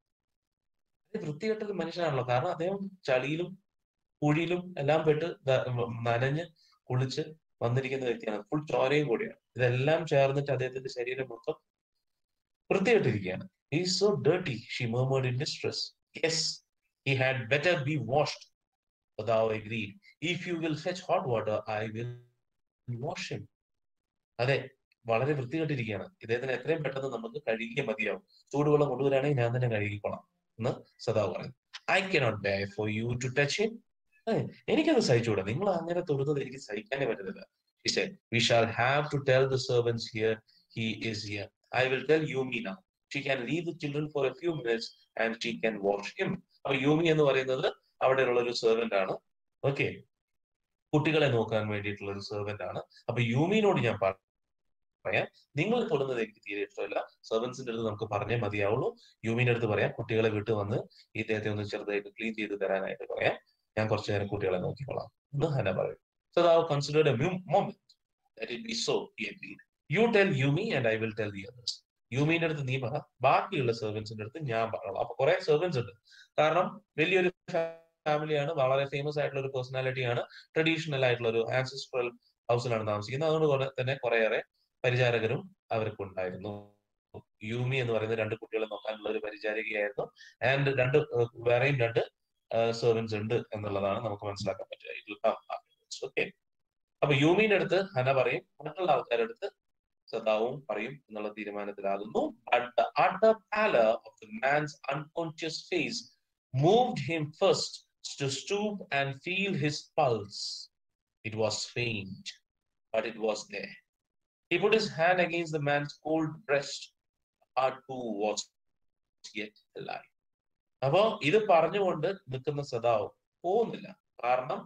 വൃത്തികെട്ട മനുഷ്യനാണല്ലോ, കാരണം അദ്ദേഹം ചളിയിലും കുഴിയിലും എല്ലാം പെട്ട് നനഞ്ഞ് കുളിച്ച് വന്നിരിക്കുന്ന വ്യക്തിയാണ്. ഫുൾ ചോരയും കൂടിയാണ്. ഇതെല്ലാം ചേർന്നിട്ട് അദ്ദേഹത്തിന്റെ ശരീരം മൊത്തം വൃത്തികെട്ടിരിക്കുകയാണ്. He is so dirty, she murmured in distress. Yes, he had better be washed. Sadao agreed. If you will fetch hot water, I will wash him. അതെ, വളരെ വൃത്തികെട്ടിരിക്കുകയാണ്, ഇദ്ദേഹത്തിന് എത്രയും പെട്ടെന്ന് നമുക്ക് കഴുകിയേ മതിയാവും. ചൂടുവെള്ളം കൊണ്ടുവരാണെങ്കിൽ ഞാൻ തന്നെ കഴുകിക്കോളാം എന്ന് സദാവ് പറഞ്ഞു. I cannot bear for you to touch him. എനിക്കത് സഹിച്ചുകൂടാ, നിങ്ങൾ അങ്ങനെ തൊടുന്നത് എനിക്ക് സഹിക്കാനേ പറ്റുന്നില്ല. He said, we shall have to tell the servants here he is here. I will tell Yumi now. She can leave the children for a few minutes and she can wash him. അപ്പൊ യൂമി എന്ന് പറയുന്നത് അവിടെയുള്ള ഒരു സെർവന്റ് ആണ്. ഓക്കെ, കുട്ടികളെ നോക്കാൻ വേണ്ടിയിട്ടുള്ള ഒരു സെർവന്റ് ആണ്. അപ്പൊ യൂമിനോട് ഞാൻ പറയാം, നിങ്ങൾ തൊടുന്നത് എനിക്ക് തീരെ ഇഷ്ടമല്ല, സെർവൻസിന്റെ അടുത്ത് നമുക്ക് പറഞ്ഞേ മതിയാവുള്ളൂ. യൂമിന്റെ അടുത്ത് പറയാം കുട്ടികളെ വിട്ടു വന്ന് ഇദ്ദേഹത്തെ ഒന്ന് ചെറുതായിട്ട് ക്ലീൻ ചെയ്ത് തരാനായിട്ട് പറയാം. ഞാൻ കുറച്ചു നേരം കുട്ടികളെ നോക്കിക്കൊള്ളാം എന്ന് ഹന പറയും. Sadao considered a moment that it be so, he agreed. You tell Yumi and I will tell the others. യുമിന്റെ അടുത്ത് നീ പറ, ബാക്കിയുള്ള സെർവൻസിന്റെ അടുത്ത് ഞാൻ പറയണം. അപ്പൊ കുറെ സെർവൻസ് ഉണ്ട്. കാരണം വലിയൊരു ഫാമിലിയാണ്, വളരെ ഫേമസ് ആയിട്ടുള്ള ഒരു പേഴ്സണാലിറ്റിയാണ്, ട്രഡീഷണൽ ആയിട്ടുള്ള ഒരു ആൻസിസ്ട്രൽ ഹൗസിലാണ് താമസിക്കുന്നത്. അതുകൊണ്ട് തന്നെ കുറേയേറെ പരിചാരകരും അവർക്ക് ഉണ്ടായിരുന്നു. യൂമി എന്ന് പറയുന്ന രണ്ട് കുട്ടികളെ നോക്കാനുള്ള ഒരു പരിചാരികയായിരുന്നു. ആൻഡ് രണ്ട് വേറെയും രണ്ട് സെർവൻസ് ഉണ്ട് എന്നുള്ളതാണ് നമുക്ക് മനസ്സിലാക്കാൻ പറ്റുക. ഓക്കെ, അപ്പൊ യൂമിന്റെ അടുത്ത് ഹന പറയും, മറ്റുള്ള ആൾക്കാരുടെ അടുത്ത് സദാവും പറയും എന്നുള്ള തീരുമാനത്തിലാകുന്നു. But the utter pallor of the man's unconscious face moved him first to stoop and feel his pulse. It was faint, but it was there. He put his hand against the man's cold breast. Heart too was yet alive. അപ്പോ ഇത് പറഞ്ഞുകൊണ്ട് നിൽക്കുന്ന സദാവ് പോകുന്നില്ല. കാരണം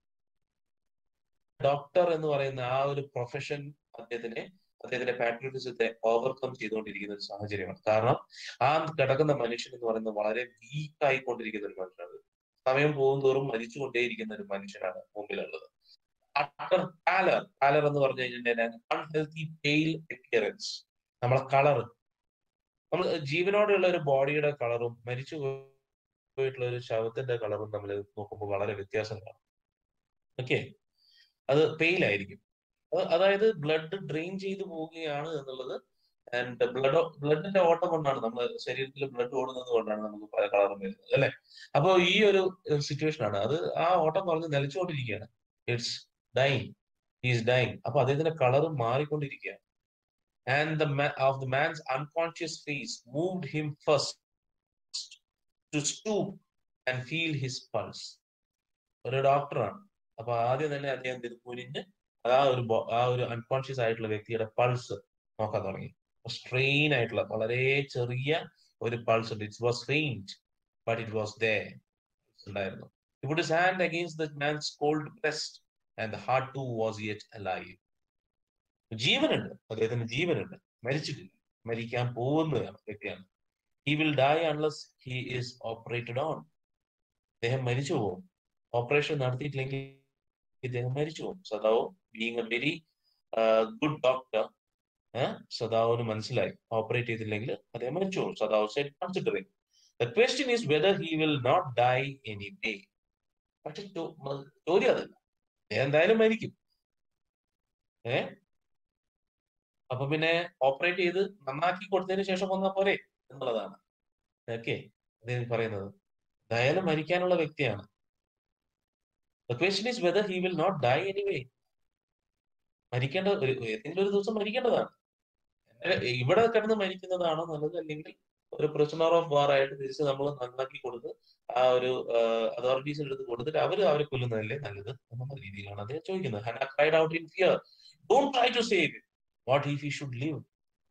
ഡോക്ടർ എന്ന് പറയുന്ന ആ ഒരു പ്രൊഫഷൻ അദ്ദേഹത്തിനെ അദ്ദേഹത്തിന്റെ പാട്രിയോട്ടിസത്തെ ഓവർകം ചെയ്തുകൊണ്ടിരിക്കുന്ന ഒരു സാഹചര്യമാണ്. കാരണം ആ കിടക്കുന്ന മനുഷ്യൻ എന്ന് പറയുന്നത് വളരെ വീക്ക് ആയിക്കൊണ്ടിരിക്കുന്ന ഒരു മനുഷ്യനാണ്. സമയം പോകുന്തോറും മരിച്ചുകൊണ്ടേയിരിക്കുന്ന ഒരു മനുഷ്യനാണ് മുമ്പിലുള്ളത്. അട്ടർ പാലർ പാലർ എന്ന് പറഞ്ഞു കഴിഞ്ഞാൽ അൺഹെൽത്തി പെയിൽ അപ്പിയറൻസ്. നമ്മളെ കളർ, നമ്മൾ ജീവനോടെയുള്ള ഒരു ബോഡിയുടെ കളറും മരിച്ചു പോയിട്ടുള്ള ഒരു ശവത്തിന്റെ കളറും നമ്മൾ നോക്കുമ്പോൾ വളരെ വ്യത്യാസം കാണും. ഓക്കെ, അത് പെയിൽ ആയിരിക്കും. അതായത് ബ്ലഡ് ഡ്രെയിൻ ചെയ്തു പോവുകയാണ് എന്നുള്ളത്. ആൻഡ് ബ്ലഡ് ബ്ലഡിന്റെ ഓട്ടം കൊണ്ടാണ്, നമ്മുടെ ശരീരത്തിൽ ബ്ലഡ് ഓടുന്നത് കൊണ്ടാണ് നമുക്ക് പല കളറും വരുന്നത്, അല്ലെ? അപ്പൊ ഈ ഒരു സിറ്റുവേഷൻ ആണ് അത്. ആ ഓട്ടം പറഞ്ഞ് നിലച്ചുകൊണ്ടിരിക്കുകയാണ്. It's dying, he's dying. അപ്പൊ അദ്ദേഹത്തിന്റെ കളർ മാറിക്കൊണ്ടിരിക്കുകയാണ്. And the of the man's unconscious face moved him first to stoop and feel his pulse. ഒരു ഡോക്ടറാണ്. അപ്പൊ ആദ്യം തന്നെ അദ്ദേഹം കുനിഞ്ഞ് ആ ഒരു ആ ഒരു അൺകോൺഷ്യസ് ആയിട്ടുള്ള വ്യക്തിയുടെ പൾസ് നോക്കാൻ തുടങ്ങി. സ്ട്രെയിൻ ആയിട്ടുള്ള വളരെ ചെറിയ ഒരു പൾസ് ഉണ്ട്. It was faint but it was there ഉണ്ടായിരുന്നു. He put his hand against the man's cold breast and the heart too was yet alive. ജീവനുണ്ട്, അദ്ദേഹത്തിന് ജീവനുണ്ട്, മരിച്ചിട്ടില്ല, മരിക്കാൻ പോകുന്ന വ്യക്തിയാണ്. He will die unless he is operated on. അദ്ദേഹം മരിച്ചു പോകും. ഓപ്പറേഷൻ നടത്തിയിട്ടില്ലെങ്കിൽ ഇദ്ദേഹം മരിച്ചു പോകും. Sadao being a very good doctor, സദാവിന് മനസ്സിലായി ഓപ്പറേറ്റ് ചെയ്തില്ലെങ്കിൽ അദ്ദേഹം മരിച്ചു പോകും. Sadao said considering the question is whether he will not die anyway. പക്ഷെ ചോദ്യം അതല്ല, അദ്ദേഹം എന്തായാലും മരിക്കും. ഏ അപ്പൊ പിന്നെ ഓപ്പറേറ്റ് ചെയ്ത് നന്നാക്കി കൊടുത്തതിന് ശേഷം വന്നാൽ പോരെ എന്നുള്ളതാണ്. ഓക്കെ, അദ്ദേഹം പറയുന്നത് എന്തായാലും മരിക്കാനുള്ള വ്യക്തിയാണ്. The question is whether he will not die anyway. മരിക്കേണ്ട ഒരു ഏതെങ്കിലും ഒരു ദിവസം മരിക്കേണ്ടതാണ്. ഇവിടെ കിടന്ന് മരിക്കുന്നതാണോ നല്ലത്, അല്ലെങ്കിൽ ഒരു പ്രിസണർ ഓഫ് വാർ ആയിട്ട് തിരിച്ച് നമ്മൾ നന്നാക്കി കൊടുത്ത് ആ ഒരു അതോറിറ്റീസിന്റെ അടുത്ത് കൊടുത്തിട്ട് അവർ അവരെ കൊല്ലുന്നതല്ലേ നല്ലത് എന്നുള്ള രീതിയിലാണ് അദ്ദേഹം ചോദിക്കുന്നത്. Hannah cried out in fear, "Don't try to save him. What if he should live?"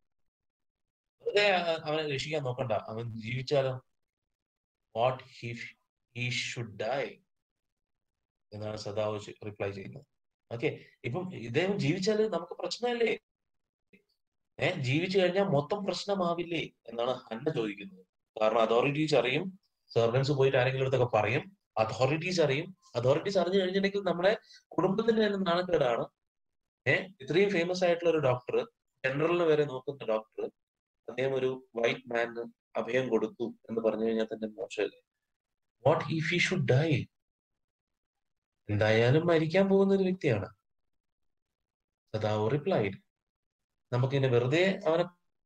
അതെ, അവനെ രക്ഷിക്കാൻ നോക്കണ്ട, അവൻ ജീവിച്ചാലോ? What if he should die? എന്നാണ് സദാവ് റിപ്ലൈ ചെയ്യുന്നത്. ഓക്കെ, ഇപ്പം ഇദ്ദേഹം ജീവിച്ചാല് നമുക്ക് പ്രശ്നമല്ലേ? ഏഹ് ജീവിച്ചു കഴിഞ്ഞാൽ മൊത്തം പ്രശ്നമാവില്ലേ എന്നാണ് ഹന്ന ചോദിക്കുന്നത്. കാരണം അതോറിറ്റീസ് അറിയും, സെർവൻസ് പോയിട്ട് ആരെങ്കിലും അടുത്തൊക്കെ പറയും, അതോറിറ്റീസ് അറിയും. അതോറിറ്റീസ് അറിഞ്ഞു കഴിഞ്ഞിട്ടുണ്ടെങ്കിൽ നമ്മുടെ കുടുംബത്തിന് തന്നെ നാണക്കേടാണ്. ഏഹ് ഇത്രയും ഫേമസ് ആയിട്ടുള്ള ഒരു ഡോക്ടർ, ജനറലിന് വരെ നോക്കുന്ന ഡോക്ടർ, അദ്ദേഹം ഒരു വൈറ്റ് മാന് അഭയം കൊടുത്തു എന്ന് പറഞ്ഞു കഴിഞ്ഞാൽ തന്നെ മോശമല്ലേ? What if he should die? എന്തായാലും മരിക്കാൻ പോകുന്ന ഒരു വ്യക്തിയാണ്. Sadao replied. നമുക്കിങ്ങനെ വെറുതെ അവനെ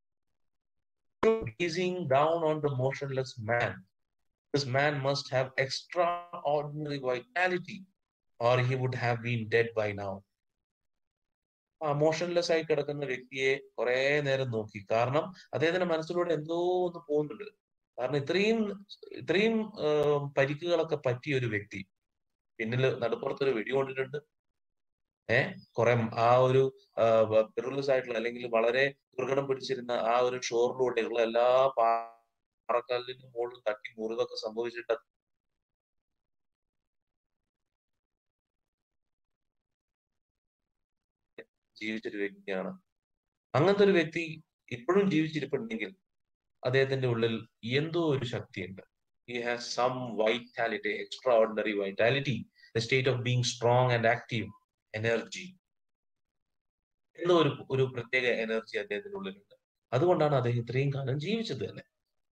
gazing down on the motionless man. This man must have extraordinary vitality or he would have been dead by now. ആ മോഷൻലെസ് ആയി കിടക്കുന്ന വ്യക്തിയെ കുറെ നേരം നോക്കി. കാരണം അദ്ദേഹത്തിന്റെ മനസ്സിലൂടെ എന്തോ ഒന്ന് പോകുന്നുണ്ട്. കാരണം ഇത്രയും ഇത്രയും പരിക്കുകളൊക്കെ പറ്റിയ ഒരു വ്യക്തി, പിന്നില് നടുപ്പുറത്തൊരു വെടി കൊണ്ടിട്ടുണ്ട്. ഏഹ് കുറെ ആ ഒരു പെർലസ് ആയിട്ടുള്ള അല്ലെങ്കിൽ വളരെ ദുർഘടം പിടിച്ചിരുന്ന ആ ഒരു ഷോറിലൂടെയുള്ള എല്ലാ പാറക്കല്ലിന്റെ മുകളിൽ തട്ടി മുറിവൊക്കെ സംഭവിച്ചിട്ട് ജീവിച്ചൊരു വ്യക്തിയാണ്. അങ്ങനത്തെ ഒരു വ്യക്തി ഇപ്പോഴും ജീവിച്ചിരിപ്പുണ്ടെങ്കിൽ അദ്ദേഹത്തിന്റെ ഉള്ളിൽ എന്തോ ഒരു ശക്തിയുണ്ട്. he has some vitality, extraordinary vitality, the state of being strong and active, energy. എന്ന ഒരു ഒരു പ്രത്യേക എനർജി അദ്ദേഹത്തിനുള്ളിലുണ്ട്. അതുകൊണ്ടാണ് അദ്ദേഹം ഇത്രയും കാലം ജീവിച്ചത് തന്നെ.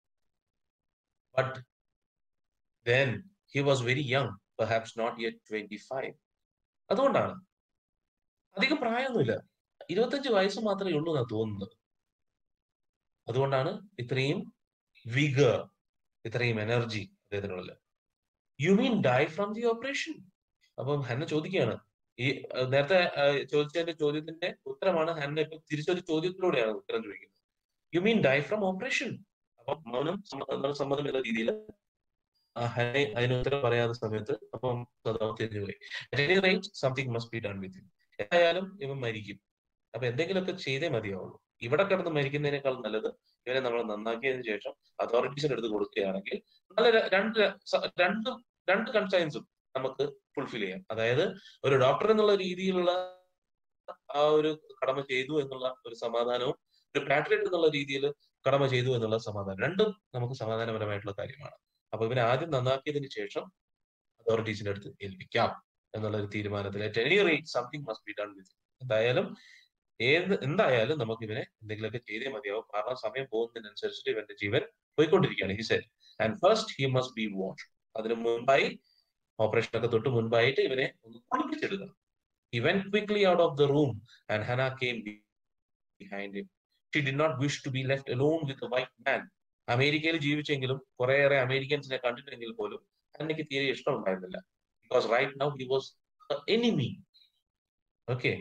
But then he was very young, perhaps not yet twenty-five. അതുകൊണ്ടാണ് അധികം പ്രായമൊന്നുമില്ല, ഇരുപത്തഞ്ച് വയസ്സ് മാത്രമേ ഉള്ളൂ എന്നാണ് തോന്നുന്നത്. അതുകൊണ്ടാണ് ഇത്രയും വിഗർ, ഇത്രയും എനർജി അദ്ദേഹത്തിനുള്ളിൽ. You mean die from the operation? അപ്പം ഹന്ന ചോദിക്കുകയാണ്, ഈ നേരത്തെ ചോദിച്ചതിന്റെ ചോദ്യത്തിന്റെ ഉത്തരമാണ് ഹന്ന ഇപ്പൊ തിരിച്ചൊരു ചോദ്യത്തിലൂടെയാണ് ഉത്തരം ചോദിക്കുന്നത്. You mean die from operation? അപ്പം മൗനം സമ്മതം എന്ന രീതിയിൽ ഹന്നെ അതിന് ഉത്തരം പറയാത്ത സമയത്ത് അപ്പം തിരിഞ്ഞുപോയി. Something must be done with him. എന്തായാലും ഇവൻ മരിക്കും, അപ്പൊ എന്തെങ്കിലുമൊക്കെ ചെയ്തേ മതിയാവുള്ളൂ. ഇവിടെ കിടന്ന് മരിക്കുന്നതിനേക്കാൾ നല്ലത് ഇവരെ നമ്മൾ നന്നാക്കിയതിനു ശേഷം അതോറിറ്റീസിന് എടുത്ത് കൊടുക്കുകയാണെങ്കിൽ നല്ല രണ്ട് രണ്ട് രണ്ട് കൺസൈൻസും നമുക്ക് ഫുൾഫിൽ ചെയ്യാം. അതായത് ഒരു ഡോക്ടർ എന്നുള്ള രീതിയിലുള്ള ആ ഒരു കടമ ചെയ്തു എന്നുള്ള ഒരു സമാധാനവും ഒരു പാട്രിയറ്റ് എന്നുള്ള രീതിയിൽ കടമ ചെയ്തു എന്നുള്ള സമാധാനം, രണ്ടും നമുക്ക് സമാധാനപരമായിട്ടുള്ള കാര്യമാണ്. അപ്പൊ ഇവനെ ആദ്യം നന്നാക്കിയതിന് ശേഷം അതോറിറ്റീസിന്റെ അടുത്ത് ഏൽപ്പിക്കാം എന്നുള്ള ഒരു തീരുമാനത്തിൽ at any rate something must be done with. എന്തായാലും ഏത് എന്തായാലും നമുക്ക് ഇവനെ എന്തെങ്കിലുമൊക്കെ ചെയ്തേ മതിയാവും, കാരണം സമയം പോകുന്നതിനനുസരിച്ചിട്ട് ഇവന്റെ ജീവൻ പോയിക്കൊണ്ടിരിക്കുകയാണ്. He said and first he must be wash. അതിന് മുൻപായി, ഓപ്പറേഷനൊക്കെ തൊട്ട് മുൻപായിട്ട് ഇവനെ ഒന്ന് കുളിപ്പിച്ചെടുക്കണം. He went quickly out of the room and Hannah came behind him. She did not wish to be left alone with the white man. അമേരിക്കയിൽ ജീവിച്ചെങ്കിലും കുറേയേറെ അമേരിക്കൻസിനെ കണ്ടിട്ടെങ്കിൽ പോലും ഹന്നയ്ക്ക് തീരെ ഇഷ്ടമുണ്ടായിരുന്നില്ല. Because right now he was an enemy. Okay.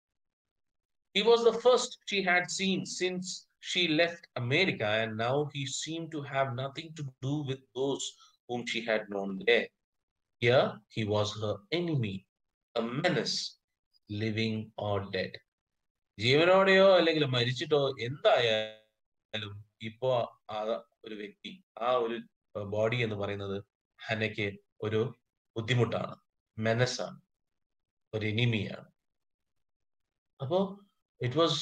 He was the first she had seen since she left America, and now he seemed to have nothing to do with those whom she had known there. Here he was her enemy, a menace, living or dead. ജീവനോടെയോ അല്ലെങ്കിൽ മരിച്ചിട്ടോ എന്തായാലും ഇപ്പോ ആ ഒരു വ്യക്തി, ആ ഒരു ബോഡി എന്ന് പറയുന്നത് ഹന്നയ്ക്ക് ഒരു ബുദ്ധിമുട്ടാണ്, മെനസാണ്, ഒരു എനിമിയാണ്. അപ്പോ it was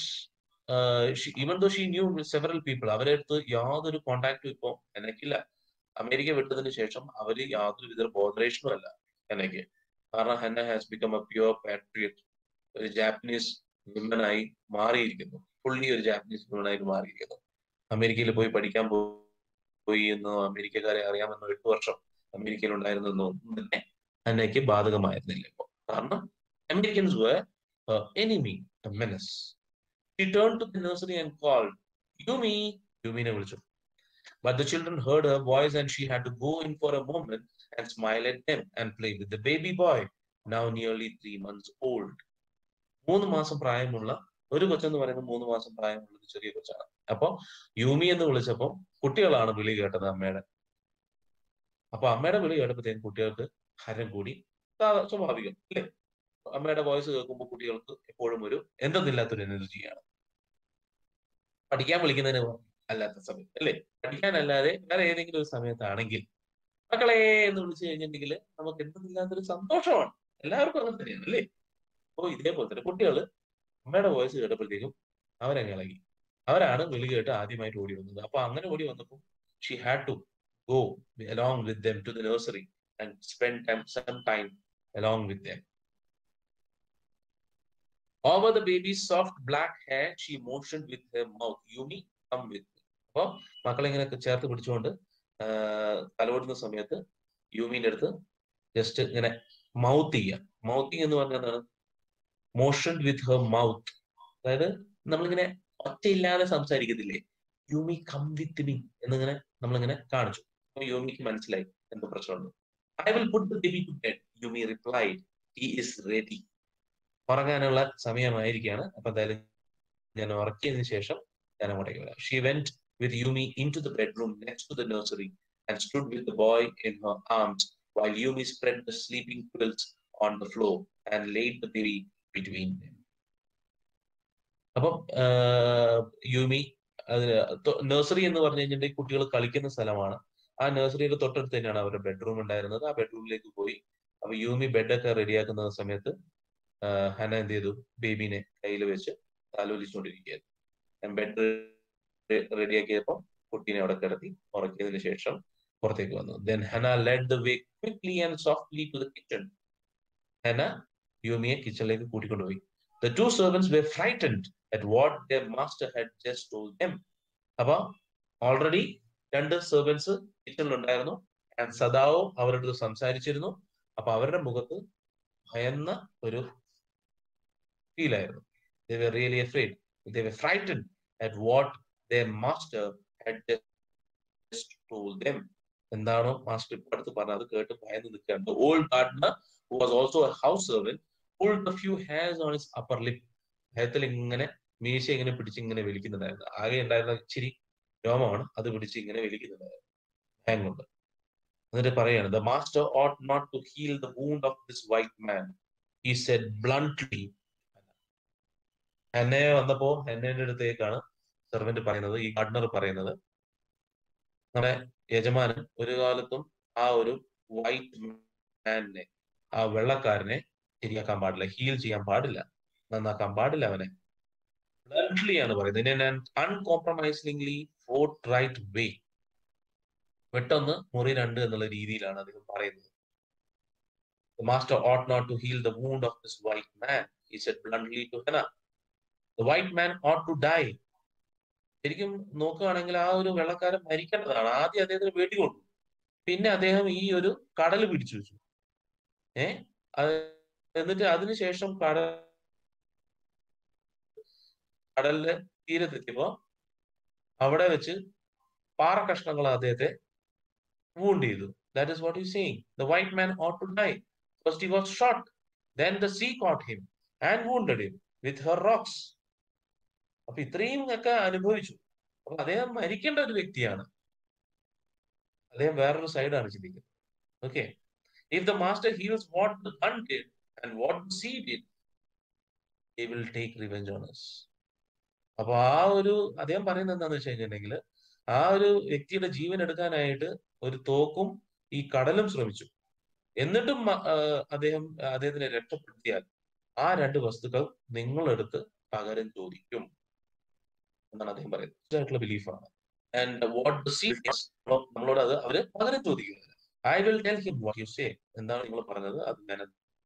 even though she knew several people, അവരെ അടുത്ത് യാതൊരു കോണ്ടാക്റ്റും ഇപ്പോ എനിക്കില്ല. അമേരിക്ക വിട്ടതിന് ശേഷം അവര് യാതൊരു വിധ ബോധറേഷനും അല്ല എനിക്ക്. കാരണം Hannah has become a pure patriot, ഒരു ജാപ്പനീസ് വിമനായി മാറിയിരിക്കുന്നു, ഫുള്ളി ഒരു ജാപ്പനീസ് വിമനായിട്ട് മാറിയിരിക്കുന്നു. അമേരിക്കയിൽ പോയി പഠിക്കാൻ പോയി എന്നോ അമേരിക്കക്കാരെ അറിയാമെന്നോ എട്ട് വർഷം അമേരിക്കയിൽ ഉണ്ടായിരുന്നെന്നോ ഒന്നും തന്നെ ഹന്നയ്ക്ക് ബാധകമായിരുന്നില്ല ഇപ്പോ. കാരണം Americans were her enemy, a menace. She turned to the nursery and called, Yumi. യുമിനെ വിളിച്ചു. But the children heard her voice and she had to go in for a moment and smile at them and play with the baby boy, now nearly three months old. മൂന്ന് മാസം പ്രായമുള്ള ഒരു കൊച്ചെന്ന് പറയുന്നത് മൂന്ന് മാസം പ്രായമുള്ള ഒരു ചെറിയ കൊച്ചാണ്. അപ്പൊ യൂമി എന്ന് വിളിച്ചപ്പോ കുട്ടികളാണ് വിളി കേട്ടത് അമ്മയുടെ. അപ്പൊ അമ്മയുടെ വിളി കേട്ടപ്പോഴത്തേക്കും കുട്ടികൾക്ക് ഹരം കൂടി, സ്വാഭാവികം അല്ലേ? അമ്മയുടെ വോയിസ് കേൾക്കുമ്പോൾ കുട്ടികൾക്ക് എപ്പോഴും ഒരു എന്തെന്നില്ലാത്തൊരു എനർജിയാണ്. പഠിക്കാൻ വിളിക്കുന്നതിന് അല്ലാത്ത സമയം അല്ലേ? പഠിക്കാനല്ലാതെ വേറെ ഏതെങ്കിലും ഒരു സമയത്താണെങ്കിൽ മക്കളെ എന്ന് വിളിച്ചു കഴിഞ്ഞിട്ടുണ്ടെങ്കിൽ നമുക്ക് എന്തെന്നില്ലാത്തൊരു സന്തോഷമാണ്. എല്ലാവർക്കും അങ്ങനെ തന്നെയാണ് അല്ലേ? അപ്പോ ഇതേപോലെ തന്നെ കുട്ടികൾ അമ്മയുടെ വോയിസ് കേട്ടപ്പോഴത്തേക്കും അവരങ്ങ് ഇളകി. അവരാണ് വിളി കേട്ട് ആദ്യമായിട്ട് ഓടി വന്നത്. അപ്പൊ അങ്ങനെ ഓടി വന്നപ്പോൾ she had to go along with them to the nursery and spend time, some time along with them. Over the baby's soft black hair, she motioned with her mouth, Yumi, come with me. അപ്പൊ മക്കളെ ഇങ്ങനെ ചേർത്ത് പിടിച്ചുകൊണ്ട് തലോടുന്ന സമയത്ത് യൂമിന്റെ അടുത്ത് ജസ്റ്റ് ഇങ്ങനെ മൗത്ത് ചെയ്യുക. മൗത്തിങ് എന്ന് പറഞ്ഞാൽ എന്താണ്? Motion with her mouth. അതായത് നമ്മളിങ്ങനെ ഒറ്റയില്ലാതെ സംസാരിക്കത്തില്ലേ, യൂമി കം വിത്ത് മീ എന്നിങ്ങനെ നമ്മളിങ്ങനെ കാണിച്ചു. അപ്പൊ യൂമിക്ക് മനസ്സിലായി എന്തോ പ്രശ്നമുണ്ട്. I will put the baby to bed, Yumi replied, he is ready. ഉറങ്ങാനുള്ള സമയമായിരിക്കുകയാണ്, അപ്പൊ എന്തായാലും ഞാൻ ഉറക്കിയതിനു ശേഷം ഞാൻ അങ്ങോട്ടേക്ക് വരാം. She went with Yumi into the bedroom next to the nursery and stood with the boy in her arms while Yumi spread the sleeping quilts on the floor and laid the baby between them. അപ്പം യൂമി നഴ്സറി എന്ന് പറഞ്ഞു കഴിഞ്ഞിട്ടുണ്ടെങ്കിൽ കുട്ടികൾ കളിക്കുന്ന സ്ഥലമാണ്. ആ നഴ്സറിയുടെ തൊട്ടടുത്ത് തന്നെയാണ് അവരുടെ ബെഡ്റൂം ഉണ്ടായിരുന്നത്. ആ ബെഡ്റൂമിലേക്ക് പോയി. അപ്പൊ യൂമി ബെഡൊക്കെ റെഡിയാക്കുന്ന സമയത്ത് ഹന എന്ത് ചെയ്തു? ബേബീനെ കയ്യിൽ വെച്ച് താലോലിച്ചുകൊണ്ടിരിക്കുകയായിരുന്നു. ബെഡ് റെഡിയാക്കിയപ്പോൾ കുട്ടീനെ അവിടെ കിടത്തി ഉറക്കിയതിനു ശേഷം പുറത്തേക്ക് വന്നു. Then Hannah led the way quickly and softly to the kitchen. Hannah യൂമിയെ കിച്ചണിലേക്ക് കൂട്ടിക്കൊണ്ടുപോയി. The two servants were frightened at what their master had just told them. അപ്പൊ ഓൾറെഡി രണ്ട് സെർവൻസ് കിച്ചണിലുണ്ടായിരുന്നു. സദാവും അവരുടെ അടുത്ത് സംസാരിച്ചിരുന്നു. അപ്പൊ അവരുടെ മുഖത്ത് ഭയന്ന ഒരു ഫീൽ ആയിരുന്നു. They were really afraid. They were frightened at what their master had just told them. എന്താണോ മാസ്റ്റർ ഇപ്പൊ അടുത്ത് പറഞ്ഞത് കേട്ട് ഭയന്ന് നിൽക്കുകയാണ്. The old gardener, who was also a house servant, pulled a few hairs on his upper lip. ഭയത്തിൽ ഇങ്ങനെ മീശ ഇങ്ങനെ പിടിച്ച് ഇങ്ങനെ വലിക്കുന്നുണ്ടായിരുന്നു. ആകെ ഉണ്ടായിരുന്ന ഇച്ചിരി രോമമാണ്, അത് പിടിച്ച് ഇങ്ങനെ വലിക്കുന്നുണ്ടായിരുന്നു ഭയം കൊണ്ട്. എന്നിട്ട് പറയാണ്, the master ought not to heal the wound of this white man, he said bluntly. എന്നെ വന്നപ്പോ എന്നെ അടുത്തേക്കാണ് സെർവന്റ് പറയുന്നത്, ഈ ഗാർഡനർ പറയുന്നത്, നമ്മുടെ യജമാനൻ ഒരു കാലത്തും ആ ഒരു വൈറ്റ് മാനിനെ, ആ വെള്ളക്കാരനെ ശരിയാക്കാൻ പാടില്ല, ഹീൽ ചെയ്യാൻ പാടില്ല, നന്നാക്കാൻ പാടില്ല അവനെ. ബ്ലണ്ട്ലി ആണ് പറയുന്നത്, ഇൻ ആൻ അൺകോംപ്രമൈസിംഗ്ലി ഫോർട്രൈറ്റ് വേ. പെട്ടെന്ന് മുറി രണ്ട് എന്നുള്ള രീതിയിലാണ് അദ്ദേഹം പറയുന്നത്. The master ought not to heal the wound of this white man, he said bluntly to Hannah. The white man ought to die. ശരിക്കും നോക്കുകയാണെങ്കിൽ ആ ഒരു വെള്ളക്കാരൻ മരിക്കേണ്ടതാണ്. ആദ്യം അദ്ദേഹത്തിന് വെടി കൊണ്ടു, പിന്നെ അദ്ദേഹം ഈ ഒരു കടൽ പിടിച്ചു വെച്ചു. ഏഹ് എന്നിട്ട് അതിനുശേഷം കടൽ കടലിന്റെ തീരത്തെത്തിയപ്പോ അവിടെ വെച്ച് പാറ കഷ്ണങ്ങൾ അദ്ദേഹത്തെ wound ചെയ്തു. That is what he's saying. The white man ought to die. First he was shot, then the sea caught him and wounded him with her rocks. അപ്പൊ ഇത്രയും ഒക്കെ അനുഭവിച്ചു. അപ്പൊ അദ്ദേഹം മരിക്കേണ്ട ഒരു വ്യക്തിയാണ്. അദ്ദേഹം വേറൊരു സൈഡാണ് ചിന്തിക്കുന്നത്. Okay, if the master heals what the gun did and what the sea did, he will take revenge on us. അപ്പൊ ആ ഒരു അദ്ദേഹം പറയുന്നത് എന്താണെന്ന് വെച്ച് കഴിഞ്ഞിട്ടുണ്ടെങ്കിൽ, ആ ഒരു വ്യക്തിയുടെ ജീവൻ എടുക്കാനായിട്ട് ഒരു തോക്കും ഈ കടലും ശ്രമിച്ചു. എന്നിട്ടും അദ്ദേഹം അദ്ദേഹത്തിനെ രക്ഷപ്പെടുത്തിയാൽ ആ രണ്ട് വസ്തുക്കൾ നിങ്ങളെടുത്ത് പകരം ചോദിക്കും എന്നാണ് അദ്ദേഹം പറയുന്നത്. ആയിട്ടുള്ള ബിലീഫാണ്. ആൻഡ് വാട്ട് ദ സീ നമ്മളോട് അത് അവര് പകരം ചോദിക്കുന്നത്. I will tell him what you say. എന്താണ് നിങ്ങൾ പറഞ്ഞത് അത് ഞാൻ.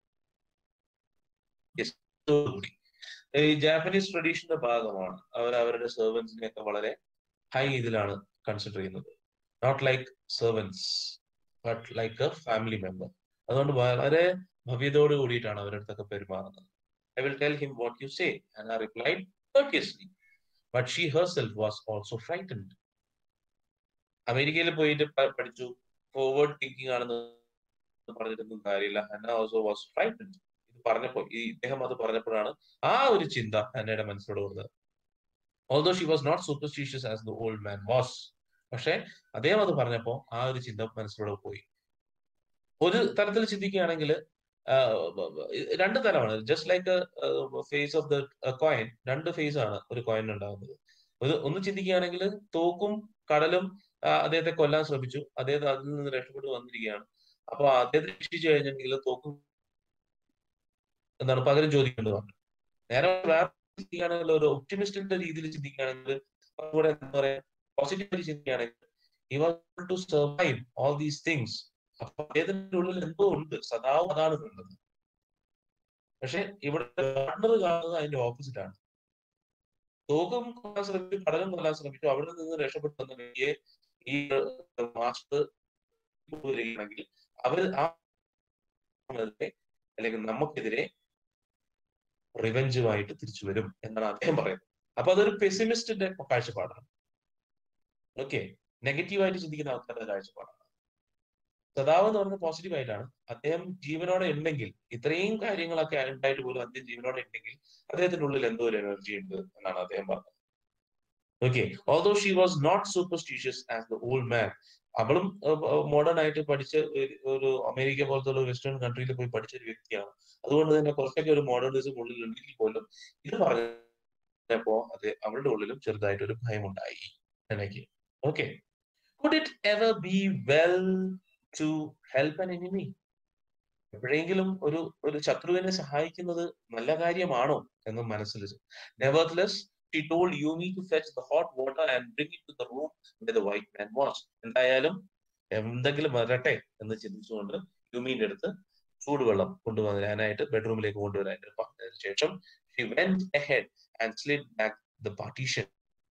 ഈ ജാപ്പനീസ് ട്രഡീഷന്റെ ഭാഗമാണ്. അവർ അവരുടെ സെർവൻസിനെ ഒക്കെ വളരെ ഹൈ ഇതിലാണ് കൺസിഡർ ചെയ്യുന്നത്. Not like servants but like a family member. അതുകൊണ്ട് വളരെ ഭവ്യതയോട് കൂടിയിട്ടാണ് അവരുടെ അടുത്തൊക്കെ പെരുമാറുന്നത്. I will tell him what you say and I replied courteously, but she herself was also frightened. അമേരിക്കയിൽ പോയിട്ട് പഠിച്ചു, ഫോർവേഡ് തിങ്കിങ് ആണെന്ന് പറഞ്ഞിട്ടൊന്നും കാര്യമില്ല. Hana also was frightened. ഇത് പറഞ്ഞപ്പോ ഈ ഇദ്ദേഹം അത് പറഞ്ഞപ്പോഴാണ് ആ ഒരു ചിന്ത ഹന്നയുടെ മനസ്സിലൂടെ വന്നത്. although she was not superstitious as the old man was. പക്ഷെ അദ്ദേഹം അത് പറഞ്ഞപ്പോ ആ ഒരു ചിന്ത മനസ്സിലൂടെ പോയി. ഒരു തരത്തിൽ ചിന്തിക്കുകയാണെങ്കിൽ രണ്ട് തരമാണ്. Just like face of the coin, രണ്ട് ഫേസ് ആണ് ഒരു കോയിൻ ഉണ്ടാകുന്നത്. ഒരു ഒന്ന് ചിന്തിക്കുകയാണെങ്കിൽ തോക്കും കടലും അദ്ദേഹത്തെ കൊല്ലാൻ ശ്രമിച്ചു, അദ്ദേഹം അതിൽ നിന്ന് രക്ഷപ്പെട്ട് വന്നിരിക്കുകയാണ്. അപ്പൊ അദ്ദേഹത്തെ രക്ഷിച്ചു കഴിഞ്ഞെങ്കിൽ തോക്കും എന്താണ് പകരം ചോദിക്കേണ്ടതാണ്. നേരെ വേറെ ചിന്തിക്കുകയാണെങ്കിൽ, ഒരു ഒപ്റ്റിമിസ്റ്റിന്റെ രീതിയിൽ ചിന്തിക്കുകയാണെങ്കിൽ, കൂടെ എന്താ പറയാ പോസിറ്റീവായി ചിന്തിക്കുകയാണെങ്കിൽ, he was able to survive all these things. അപ്പൊ അദ്ദേഹത്തിന്റെ ഉള്ളിൽ എന്തോ ഉണ്ട്, സദാവും അതാണ് കണ്ടത്. പക്ഷെ ഇവിടെ പാർട്ണർ കാണുന്നത് അതിന്റെ ഓപ്പോസിറ്റ് ആണ്. തോക്കും കൊല്ലാൻ ശ്രമിച്ചു, കടലും കൊല്ലാൻ ശ്രമിച്ചു, അവിടെ നിന്ന് രക്ഷപ്പെട്ടു വന്ന വ്യക്തിയെ ഈ മാസ്റ്റർ വരികയാണെങ്കിൽ അവർ ആ അല്ലെങ്കിൽ നമുക്കെതിരെ റിവെഞ്ചുമായിട്ട് തിരിച്ചു വരും എന്നാണ് അദ്ദേഹം പറയുന്നത്. അപ്പൊ അതൊരു പെസിമിസ്റ്റിന്റെ കാഴ്ചപ്പാടാണ്. ഓക്കെ, നെഗറ്റീവായിട്ട് ചിന്തിക്കുന്ന ആൾക്കാരുടെ കാഴ്ചപ്പാടാണ്. സദാവ് എന്ന് പറഞ്ഞ പോസിറ്റീവ് ആയിട്ടാണ്. അദ്ദേഹം ജീവനോടെ ഉണ്ടെങ്കിൽ, ഇത്രയും കാര്യങ്ങളൊക്കെ ഉണ്ടായിട്ട് പോലും അദ്ദേഹം ജീവനോടെ ഉണ്ടെങ്കിൽ അദ്ദേഹത്തിന്റെ ഉള്ളിൽ എന്തോ ഒരു എനർജി ഉണ്ട് എന്നാണ് അദ്ദേഹം പറഞ്ഞത്. Okay, although she was not superstitious as the old man. അവളും മോഡേൺ ആയിട്ട് പഠിച്ച ഒരു അമേരിക്ക പോലത്തെ ഒരു വെസ്റ്റേൺ കൺട്രിയിൽ പോയി പഠിച്ച ഒരു വ്യക്തിയാണ്. അതുകൊണ്ട് തന്നെ കുറച്ചൊക്കെ ഒരു മോഡേണിസം ഉള്ളിൽ ഉണ്ടെങ്കിൽ പോലും ഇത് പറഞ്ഞപ്പോ അത് അവളുടെ ഉള്ളിലും ചെറുതായിട്ട് ഒരു ഭയം ഉണ്ടായി എനിക്ക്. Okay, could it ever be well to help an enemy? എപ്പോഴെങ്കിലും ഒരു ഒരു ശത്രുവിനെ സഹായിക്കുന്നത് നല്ല കാര്യമാണോ എന്ന് മനസ്സിൽ. Nevertheless, she told Yumi to fetch the hot water and bring it to the room where the white man was. എന്തായാലും എന്തെങ്കിലും വരട്ടെ എന്ന് ചിന്തിച്ചുകൊണ്ട് യൂമിന്റെ അടുത്ത് ചൂടുവെള്ളം കൊണ്ടുവരാനായിട്ട് ബെഡ്റൂമിലേക്ക് കൊണ്ടുവരാനായിട്ട് പറഞ്ഞതിന് ശേഷം she went ahead and slid back the partition.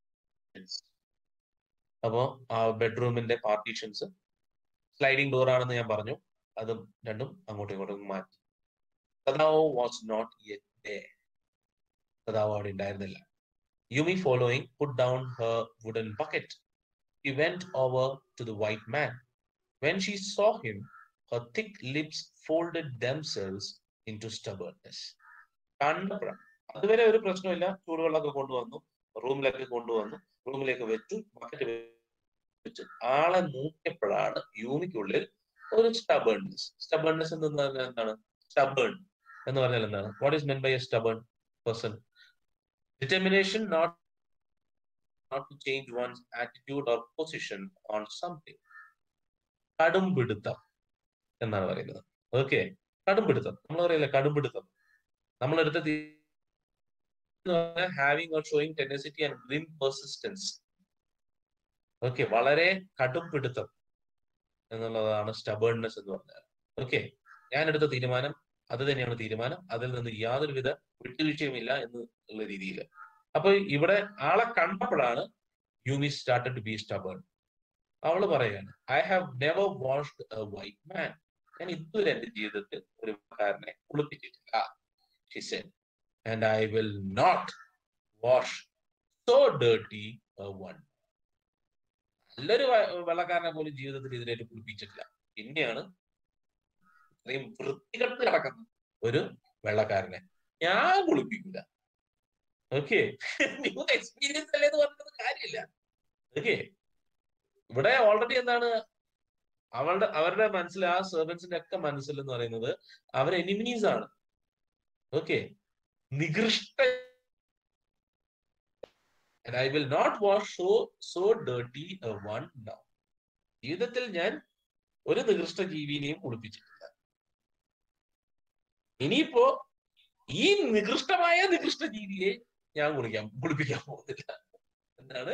അപ്പോ ആ ബെഡ്റൂമിന്റെ പാർട്ടീഷൻസ് സ്ലൈഡിംഗ് ഡോർ ആണെന്ന് ഞാൻ പറഞ്ഞു, അതും രണ്ടും അങ്ങോട്ടും ഇങ്ങോട്ടും മാറ്റി. കഥാവ് വാസ് നോട്ട് യെറ്റ് there. കഥാവ് അവിടെ ഉണ്ടായിരുന്നില്ല. Yumi following put down her wooden bucket. She went over to the white man. When she saw him, her thick lips folded themselves into stubbornness. കണ്ടപ്പോഴാണ്, അതുവരെ ഒരു പ്രശ്നമില്ല, ചൂടുവെള്ളമൊക്കെ കൊണ്ടുവന്നു, റൂമിലൊക്കെ കൊണ്ടുവന്നു, റൂമിലേക്ക് വെച്ചു, ബക്കറ്റ് വെച്ചു. ആളെ നോക്കിയപ്പോഴാണ് യൂമിക്കുള്ളിൽ ഒരു stubbornness. Stubbornness എന്ന് പറഞ്ഞാൽ എന്താണ്? Stubborn എന്ന് പറഞ്ഞാൽ എന്താണ്? What is meant by a stubborn person? Determination not not to change one's attitude or position on something. കടുംപിടുത്തം എന്നാണ് പറയുന്നത്. ഓക്കെ, കടുംപിടുത്തം നമ്മൾ പറയില്ല, കടുംപിടുത്തം നമ്മളെടുത്ത having or showing tendency and grim persistence. Okay, വളരെ കടുംപിടുത്തം എന്നുള്ളതാണ് stubbornness എന്ന് പറഞ്ഞാൽ. ഓക്കെ, ഞാൻ എടുത്ത തീരുമാനം അത് തന്നെയാണ് തീരുമാനം, അതിൽ നിന്ന് യാതൊരുവിധ വിട്ടുവീഴ്ചയുമില്ല എന്നുള്ള രീതിയിൽ. അപ്പൊ ഇവിടെ ആളെ കണ്ടപ്പോഴാണ് Yumi started to be stubborn. അവള് പറയാണ്, I have never washed a white man. ഞാൻ ഇതുവരെ എന്റെ ജീവിതത്തിൽ ഒരു കാരനെ കുളിപ്പിച്ചിട്ടില്ല. she said, and I will not wash so dirty a one. നല്ലൊരു വെള്ളക്കാരനെ പോലും ജീവിതത്തിൽ ഇതിനായിട്ട് കുളിപ്പിച്ചിട്ടില്ല, പിന്നെയാണ് ഇത്രയും വൃത്തികെട്ട് കിടക്കുന്ന ഒരു വെള്ളക്കാരനെ ഞാൻ കുളിപ്പിക്കില്ല. ഓക്കെ, നിങ്ങൾ എക്സ്പീരിയൻസ് അല്ലേ എന്ന് പറഞ്ഞത് കാര്യമില്ല. ഓക്കെ, ഇവിടെ ഓൾറെഡി എന്താണ് അവളുടെ അവരുടെ മനസ്സിൽ, ആ സെർവൻസിന്റെ ഒക്കെ മനസ്സിൽ എന്ന് പറയുന്നത് അവർ എനിമീസ് ആണ്. ഓക്കെ, നികൃഷ്ട. And I will not wash so so dirty a one now. ജീവിതത്തിൽ ഞാൻ ഒരു നികൃഷ്ട ജീവിനെയും കുളിപ്പിച്ചിട്ടില്ല. ഇനിയിപ്പോ ഈ നികൃഷ്ടമായ നികൃഷ്ട ജീവിയെ ഞാൻ കുളിക്കാൻ കുളിപ്പിക്കാൻ പോകുന്നില്ല എന്നാണ്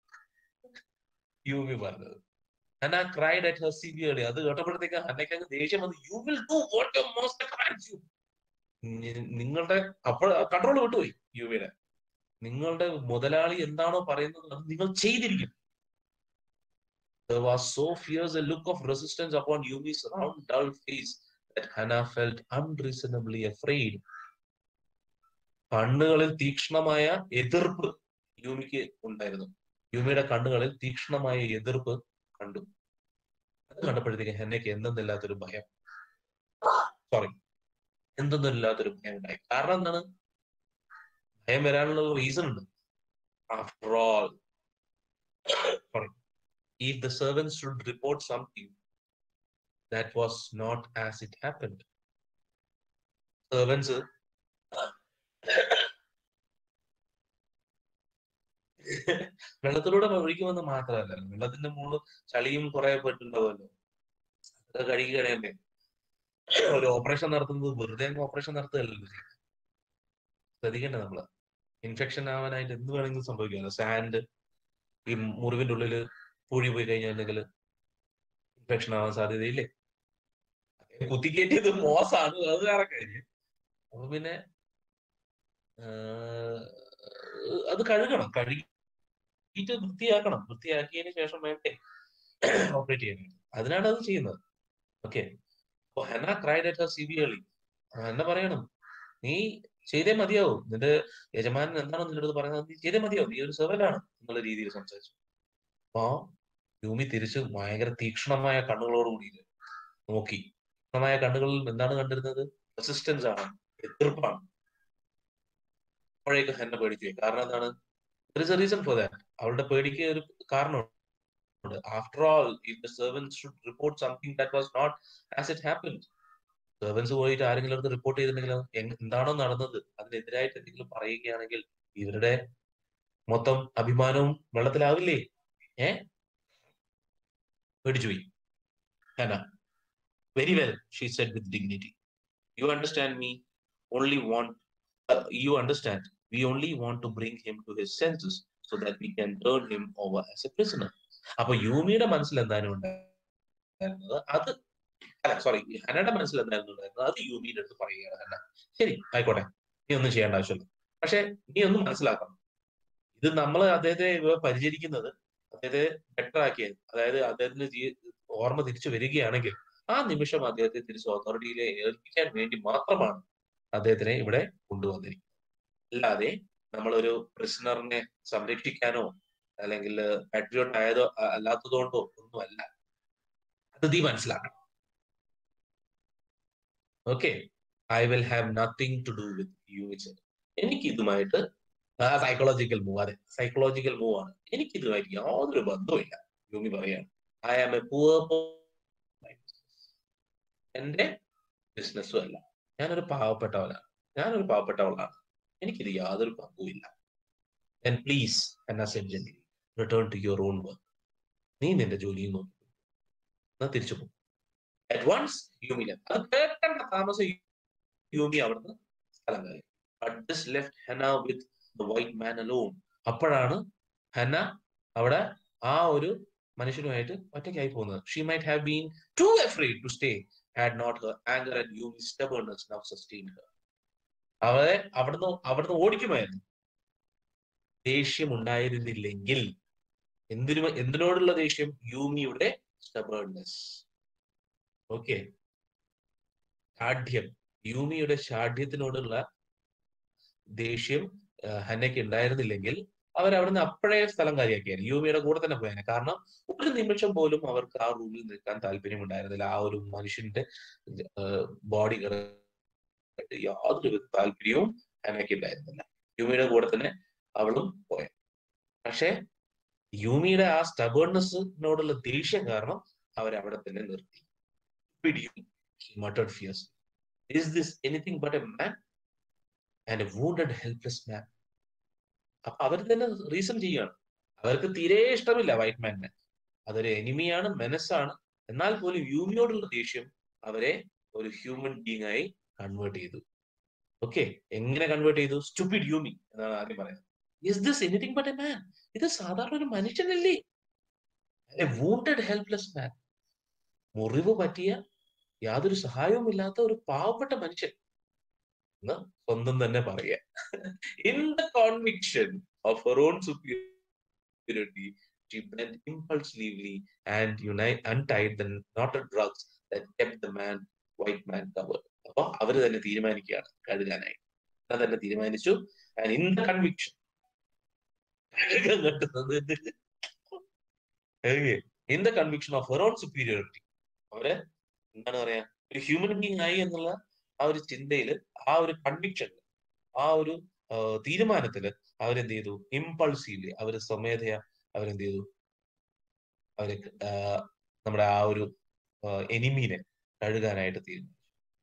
യൂമി പറഞ്ഞത്. Hana cried at her severely. അത് കേട്ടപ്പോഴത്തേക്ക് ഹന്നയ്ക്ക് അങ്ങ് ദേഷ്യം വന്നു. You will do what your master commands you. നിങ്ങളുടെ അപ്പോൾ കൺട്രോൾ വിട്ടുപോയി യൂമിയുടെ. നിങ്ങളുടെ മുതലാളി എന്താണോ പറയുന്നത് അത് നിങ്ങൾ ചെയ്തിരിക്കും. There was so fierce a look of resistance upon Yumi's round, dull face that Hannah felt unreasonably afraid. കണ്ണുകളിൽ തീക്ഷ്ണമായ എതിർപ്പ് യൂമിക്ക് ഉണ്ടായിരുന്നു. യൂമിയുടെ കണ്ണുകളിൽ തീക്ഷ്ണമായ എതിർപ്പ് കണ്ടു. അത് കണ്ടപ്പോഴത്തേക്ക് ഹന്നയ്ക്ക് എന്തെന്നില്ലാത്തൊരു ഭയം, സോറി എന്തെന്നില്ലാത്തൊരു ഭയം ഉണ്ടായി. കാരണം എന്താണ്? ഭയം വരാനുള്ള റീസൺ ഉണ്ട്. After all, sorry if the servants should report something that was not as it happened. Servants വെള്ളത്തിലൂടെ ഒഴുകുമെന്ന് മാത്രമല്ല, വെള്ളത്തിന്റെ മുകളിൽ ചളിയും കുറെ പെട്ടുണ്ടാവുമല്ലോ, അതൊക്കെ കഴുകി കളയണ്ടേ. ഒരു ഓപ്പറേഷൻ നടത്തുന്നത് വെറുതെ ഓപ്പറേഷൻ നടത്തുകയല്ലോ ചെയ്യുന്നത്. ശ്രദ്ധിക്കണ്ടേ നമ്മള്. ഇൻഫെക്ഷൻ ആവാനായിട്ട് എന്ത് വേണമെങ്കിലും സംഭവിക്കാമല്ലോ. സാൻഡ് ഈ മുറിവിന്റെ ഉള്ളില് പൂഴി പോയി കഴിഞ്ഞിട്ടുണ്ടെങ്കിൽ ഇൻഫെക്ഷൻ ആവാൻ സാധ്യതയില്ലേ? കുത്തിക്കേറ്റിയത് മോശമാണ്, അത് വേറെ കാര്യം. അപ്പൊ പിന്നെ അത് കഴുകണം, കഴുകിയിട്ട് വൃത്തിയാക്കണം. വൃത്തിയാക്കിയതിന് ശേഷം വേണ്ടേ ഓപ്പറേറ്റ് ചെയ്യാനായിട്ട്. അതിനാണ് അത് ചെയ്യുന്നത്. ഓക്കെ, അപ്പൊ Hana cried at her severely. Hana പറയണം, നീ ചെയ്തേ മതിയാവും. നിന്റെ യജമാനൻ എന്താണോ നിന്റെ അടുത്ത് പറയുന്നത് നീ ചെയ്തേ മതിയാവും, നീ ഒരു സെർവന്റാണ് എന്നുള്ള രീതിയിൽ സംസാരിച്ചു. അപ്പൊ യൂമി തിരിച്ച് ഭയങ്കര തീക്ഷ്ണമായ കണ്ണുകളോടുകൂടി നോക്കി. തീക്ഷ്ണമായ കണ്ണുകളിൽ എന്താണ് കണ്ടിരുന്നത്? റെസിസ്റ്റൻസ് ആണ്, എതിർപ്പാണ്. അപ്പോഴേക്ക് ഹന്ന പേടിച്ചു പോയി. കാരണം എന്താണ്? there is a reason for that. അവളുടെ പേടിക്ക് ഒരു കാരണമുണ്ട്. After all, if the servants should report something that was not as it happened. Servants പോയിട്ട് ആരെങ്കിലും അടുത്ത് റിപ്പോർട്ട് ചെയ്തിട്ടുണ്ടെങ്കിലോ, എന്താണോ നടന്നത് അതിനെതിരായിട്ട് എന്തെങ്കിലും പറയുകയാണെങ്കിൽ ഇവരുടെ മൊത്തം അഭിമാനവും വെള്ളത്തിലാവില്ലേ? ഏ പേടിച്ചുപോയി Hana. Very well, she said with dignity. You understand me? Only want, uh, you understand. We only want to bring him to his senses so that we can turn him over as a prisoner. അപ്പൊ യൂമിയുടെ മനസ്സിൽ എന്തായാലും ഉണ്ടായി, മനസ്സിലുണ്ടായിരുന്നത് അത് അല്ല സോറി ഹനയുടെ മനസ്സിലുണ്ടായിരുന്നുണ്ടായിരുന്നത് അത് യൂമിയുടെ അടുത്ത് പറയുകയാണ് ഹന, ശരി ആയിക്കോട്ടെ, നീ ഒന്നും ചെയ്യേണ്ട ആവശ്യമില്ല, പക്ഷെ നീ ഒന്നും മനസ്സിലാക്കണം, ഇത് നമ്മൾ അദ്ദേഹത്തെ പരിചരിക്കുന്നത് അദ്ദേഹത്തെ ബെറ്റർ ആക്കിയത്, അതായത് അദ്ദേഹത്തിന് ഓർമ്മ തിരിച്ചു വരികയാണെങ്കിൽ ആ നിമിഷം അദ്ദേഹത്തെ തിരിച്ച് അതോറിറ്റിയിലെ ഏൽപ്പിക്കാൻ വേണ്ടി മാത്രമാണ് അദ്ദേഹത്തിനെ ഇവിടെ കൊണ്ടുവന്നിരിക്കുന്നത്. അല്ലാതെ നമ്മളൊരു പ്രിസണറിനെ സംരക്ഷിക്കാനോ അല്ലെങ്കിൽ പാട്രിയോട്ട് ആയതോ അല്ലാത്തതുകൊണ്ടോ ഒന്നുമല്ല. അത് നീ മനസ്സിലാക്കണം. Okay, I will have nothing to do with you. എനിക്ക് ഇതുമായിട്ട് സൈക്കോളജിക്കൽ മൂവ്, അതെ സൈക്കോളജിക്കൽ മൂവ് ആണ്, എനിക്ക് ഇതുമായിട്ട് യാതൊരു ബന്ധവുമില്ല. യൂമി പറയാണ് ഐ ആം എ പുവർ, എന്റെ ബിസിനസ്സും അല്ല, ഞാനൊരു പാവപ്പെട്ടവനാണ്, ഞാനൊരു പാവപ്പെട്ടവളാണ്, എനിക്കിത് യാതൊരു പങ്കുമില്ല. And please, Hannah said gently, return to your own work. നീ നിന്റെ ജോലിയും നോക്കി എന്നാ തിരിച്ചു പോകും. At once, Yumi left. അത് കേൾക്കേണ്ട താമസം യൂമി അവിടുന്ന് സ്ഥലം കയറി. But this left Hannah with the white man alone. അപ്പോഴാണ് ഹന്ന അവിടെ ആ ഒരു മനുഷ്യനുമായിട്ട് ഒറ്റയ്ക്കായി പോകുന്നത്. She might have been too afraid to stay had not her anger and Yumi's stubbornness now sustained her. അവരെ അവിടുന്ന് അവിടുന്ന് ഓടിക്കുമായിരുന്നു. ദേഷ്യം ഉണ്ടായിരുന്നില്ലെങ്കിൽ, എന്തിനു എന്തിനോടുള്ള ദേഷ്യം? യൂമിയുടെ stubbornness. ഓക്കെ, ഷാഠ്യം, യൂമിയുടെ ഷാഠ്യത്തിനോടുള്ള ദേഷ്യം ഹന്നയ്ക്ക് ഉണ്ടായിരുന്നില്ലെങ്കിൽ അവരവിടുന്ന് അപ്പോഴേ സ്ഥലം കാര്യമാക്കിയാണ്, യൂമിയുടെ കൂടെ തന്നെ പോയാനെ. കാരണം ഒരു നിമിഷം പോലും അവർക്ക് ആ റൂമിൽ നിൽക്കാൻ താല്പര്യം ഉണ്ടായിരുന്നില്ല. ആ ഒരു മനുഷ്യന്റെ ബോഡി യാതൊരു താല്പര്യവും ഹന്നയ്ക്ക് ഉണ്ടായിരുന്നില്ല. യൂമിയുടെ കൂടെ തന്നെ അവളും പോയ. പക്ഷെ യൂമിയുടെ ആ സ്റ്റബേർനെസ്സിനോടുള്ള ദേഷ്യം കാരണം അവരവിടെ തന്നെ നിർത്തി. He muttered fiercely, "Is this anything but a man and a wounded, helpless man?" അപ്പൊ അവർ തന്നെ റീസൺ ചെയ്യാണ്. അവർക്ക് തീരെ ഇഷ്ടമില്ല വൈറ്റ് മാനിനെ, അതൊരു എനിമിയാണ്, മെനസാണ്. എന്നാൽ പോലും യൂമിയോടുള്ള ദേഷ്യം അവരെ ഒരു ഹ്യൂമൻ ബീങ് ആയി കൺവേർട്ട് ചെയ്തു. ഓക്കെ, എങ്ങനെ കൺവേർട്ട് ചെയ്തു? സ്റ്റുപ്പിഡ് യൂമി എന്നാണ് ആദ്യം പറയുന്നത്. Is this anything but a man? ഇത് സാധാരണ ഒരു മനുഷ്യനല്ലേ? എ വൂണ്ടഡ് ഹെൽപ്ലെസ് മാൻ, മുറിവ് പറ്റിയ യാതൊരു സഹായവും ഇല്ലാത്ത ഒരു പാവപ്പെട്ട മനുഷ്യൻ എന്ന് സ്വന്തം തന്നെ പറയുക. In the conviction of her own superiority, she bent impulsively and unite, untied the knotted drugs that kept the man, white man covered. അപ്പൊ അവര് തന്നെ തീരുമാനിക്കുകയാണ് കഴുകാനായി. അത് തന്നെ തീരുമാനിച്ചു. And in the conviction, in the conviction of her own superiority, അവര് എന്താണ് പറയാ, ഒരു ഹ്യൂമൻ ബീങ് ആയി എന്നുള്ള ആ ഒരു ചിന്തയില്, ആ ഒരു കൺവിക്ഷൻ, ആ ഒരു തീരുമാനത്തില് അവരെന്ത് ചെയ്തു? ഇമ്പൾസീവ്ലി അവര് സ്വമേധയാ അവരെന്ത് ചെയ്തു? അവര് നമ്മുടെ ആ ഒരു എനിമീനെ കഴുകാനായിട്ട് തീരുമാനിച്ചു.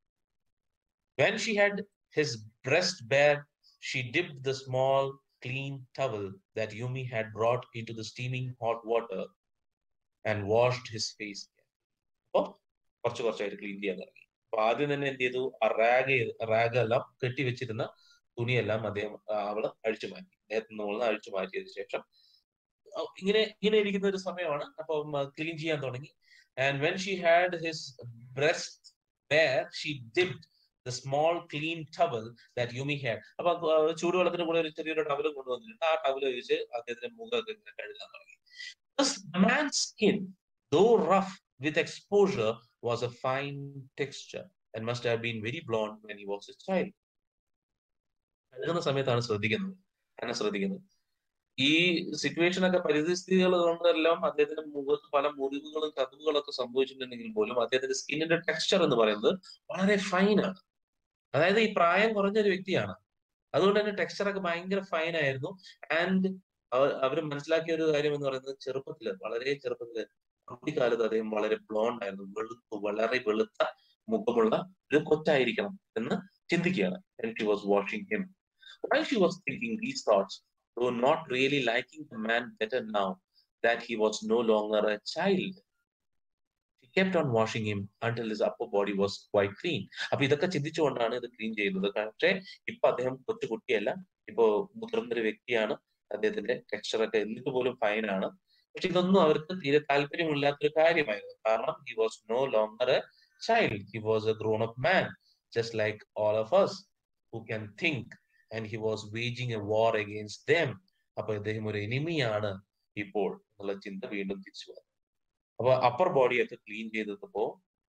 When she had his breast bare, she dipped the small clean towel that Yumi had brought into the steaming hot water and washed his face. അപ്പൊ കുറച്ച് കുറച്ചായിട്ട് ക്ലീൻ ചെയ്യാൻ തുടങ്ങി. അപ്പൊ ആദ്യം തന്നെ എന്ത് ചെയ്തു? ആ റാഗ് റാഗെല്ലാം കെട്ടിവെച്ചിരുന്ന തുണിയെല്ലാം അദ്ദേഹം അവള് അഴിച്ചു മാറ്റി, അദ്ദേഹത്തിന് മുകളിൽ അഴിച്ചു മാറ്റിയതിനു ശേഷം ഇങ്ങനെ ഇങ്ങനെ ഇരിക്കുന്ന ഒരു സമയമാണ്. അപ്പം ക്ലീൻ ചെയ്യാൻ തുടങ്ങി. And when she had his breast bare, she dipped the small clean towel that Yumi had. അപ്പൊ ചൂടുവെള്ളത്തിന് കൂടെ ഒരു ചെറിയൊരു ടവല് കൊണ്ടുവന്നിട്ടുണ്ട്. ആ ടവല് വെച്ച് അദ്ദേഹത്തിന്റെ മുഖമൊക്കെ ഇങ്ങനെ കഴുകാൻ തുടങ്ങി. The man's skin, though rough with exposure, was a fine texture and must have been very blonde when he was a child. കഴുകുന്ന സമയത്താണ് ശ്രദ്ധിക്കുന്നത്, അങ്ങനെ ശ്രദ്ധിക്കുന്നത്. ഈ സിറ്റുവേഷൻ ഒക്കെ പരിസ്ഥിതികൾ കൊണ്ടെല്ലാം അദ്ദേഹത്തിന്റെ മുഖത്ത് പല മുറിവുകളും കതുവുകളൊക്കെ സംഭവിച്ചിട്ടുണ്ടെങ്കിൽ പോലും അദ്ദേഹത്തിന്റെ സ്കിന്നിന്റെ ടെക്സ്ചർ എന്ന് പറയുന്നത് വളരെ ഫൈൻ ആണ്. അതായത് ഈ പ്രായം കുറഞ്ഞൊരു വ്യക്തിയാണ്, അതുകൊണ്ട് തന്നെ ടെക്സ്ചർ ഒക്കെ ഭയങ്കര ഫൈൻ ആയിരുന്നു. ആൻഡ് അവർ മനസ്സിലാക്കിയ ഒരു കാര്യം എന്ന് പറയുന്നത്, ചെറുപ്പത്തില്, വളരെ ചെറുപ്പത്തില്, കുട്ടിക്കാലത്ത് അദ്ദേഹം വളരെ ബ്ലോണ്ട് ആയിരുന്നു, വെളുത്തു, വളരെ വെളുത്ത മുഖമുള്ള ഒരു കൊച്ചായിരിക്കണം എന്ന് ചിന്തിക്കുകയാണ്. And she was watching him. While she was thinking these thoughts, though not really liking the man better now that he was no longer a child, she kept on washing him until his upper body was quite clean. അപ്പൊ ഇതൊക്കെ ചിന്തിച്ചുകൊണ്ടാണ് ഇത് ക്ലീൻ ചെയ്യുന്നത്. പക്ഷേ ഇപ്പൊ അദ്ദേഹം കൊച്ചു കുട്ടിയല്ല, ഇപ്പോ മുതിർന്നൊരു വ്യക്തിയാണ്, അദ്ദേഹത്തിന്റെ ടെക്സ്ചർ ഒക്കെ എന്നിട്ട് പോലും ഫൈൻ ആണ്. പക്ഷെ ഇതൊന്നും അവർക്ക് തീരെ താല്പര്യമില്ലാത്തൊരു കാര്യമായിരുന്നു. കാരണം he was no longer a child. He was a grown up man, just like all of us who can think, and he was waging a war against them. അപ്പൊ ഇദ്ദേഹം ഒരു എനിമിയാണ് ഇപ്പോൾ എന്നുള്ള ചിന്ത വീണ്ടും തിരിച്ചു വന്നു. അപ്പൊ അപ്പർ ബോഡിയൊക്കെ ക്ലീൻ ചെയ്തപ്പോ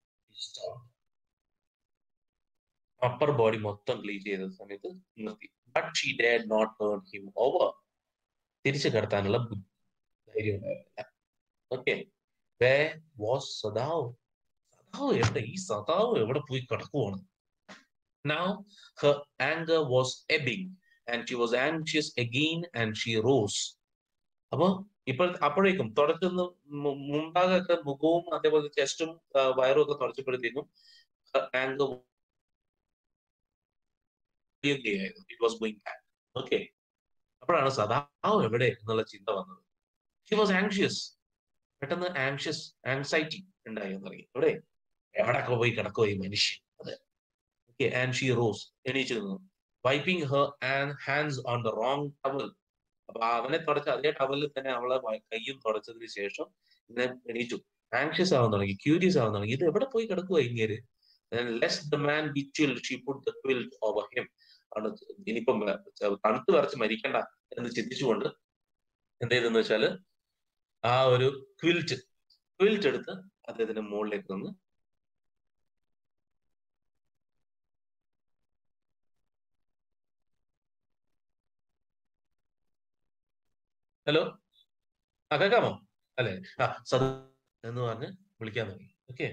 അപ്പർ ബോഡി മൊത്തം ക്ലീൻ ചെയ്ത സമയത്ത് നിർത്തി. ബട്ട് ഷീ ഡേഡ് നോട്ട് ടേൺ ഹിം ഓവർ. തിരിച്ചു കിടത്താനുള്ള ധൈര്യം ഉണ്ടായിരുന്നില്ല. Okay, where was Sadao? Sadao എവിടെ? ഈ സദാവ് എവിടെ പോയി കിടക്കുവാണ്? Now her anger was ebbing and she was anxious again and she rose. അപ്പൊ ഇപ്പോൾ അപ്പോഴേക്കും തുടച്ചൊന്ന് മുമ്പാകെ മുഖവും അതേപോലെ ചെസ്റ്റും വയറും ഒക്കെ തുടച്ചപ്പോഴത്തേക്കും anger it was going back. Okay, അപ്പോഴാണ് സദാവ് എവിടെ എന്നുള്ള ചിന്ത വന്നത്. She was anxious. പെട്ടെന്ന് ആങ്ഷ്യസ് ആങ്സൈറ്റി ഉണ്ടായി തുടങ്ങി. എവിടെ എവിടൊക്കെ പോയി കിടക്കുക ഈ മനുഷ്യൻ? അതെ. ഓക്കെ, ആൻഡ് ഷീ റോസ്, എണീച്ചു നിന്നു. Wiping her and hands on the wrong towel. അപ്പൊ അവനെ തുടച്ച അതേ ടവലിൽ തന്നെ അവളെ കയ്യും തുടച്ചതിന് ശേഷം ഇങ്ങനെ എണീറ്റു. ആങ്ഷ്യസ് ആവാൻ തുടങ്ങി, ക്യൂരിയസ് ആവാൻ തുടങ്ങി. ഇത് എവിടെ പോയി കിടക്കുക ഇങ്ങനെ? Lest the man be chill, she put the quilt over him. ആണ് ഇനിയിപ്പം തണുത്ത് വരച്ച് മരിക്കണ്ട എന്ന് ചിന്തിച്ചുകൊണ്ട് എന്ത് ചെയ്തെന്ന് വെച്ചാല് ആ ഒരു ക്വിൽറ്റ് ക്വിൽറ്റ് എടുത്ത് അദ്ദേഹത്തിന്റെ മുകളിലേക്ക് നിന്ന് ഹലോ, ആ കേൾക്കാമോ? അല്ലെ, ആ സദ എന്ന് പറഞ്ഞ് വിളിക്കാൻ തുടങ്ങി. Okay,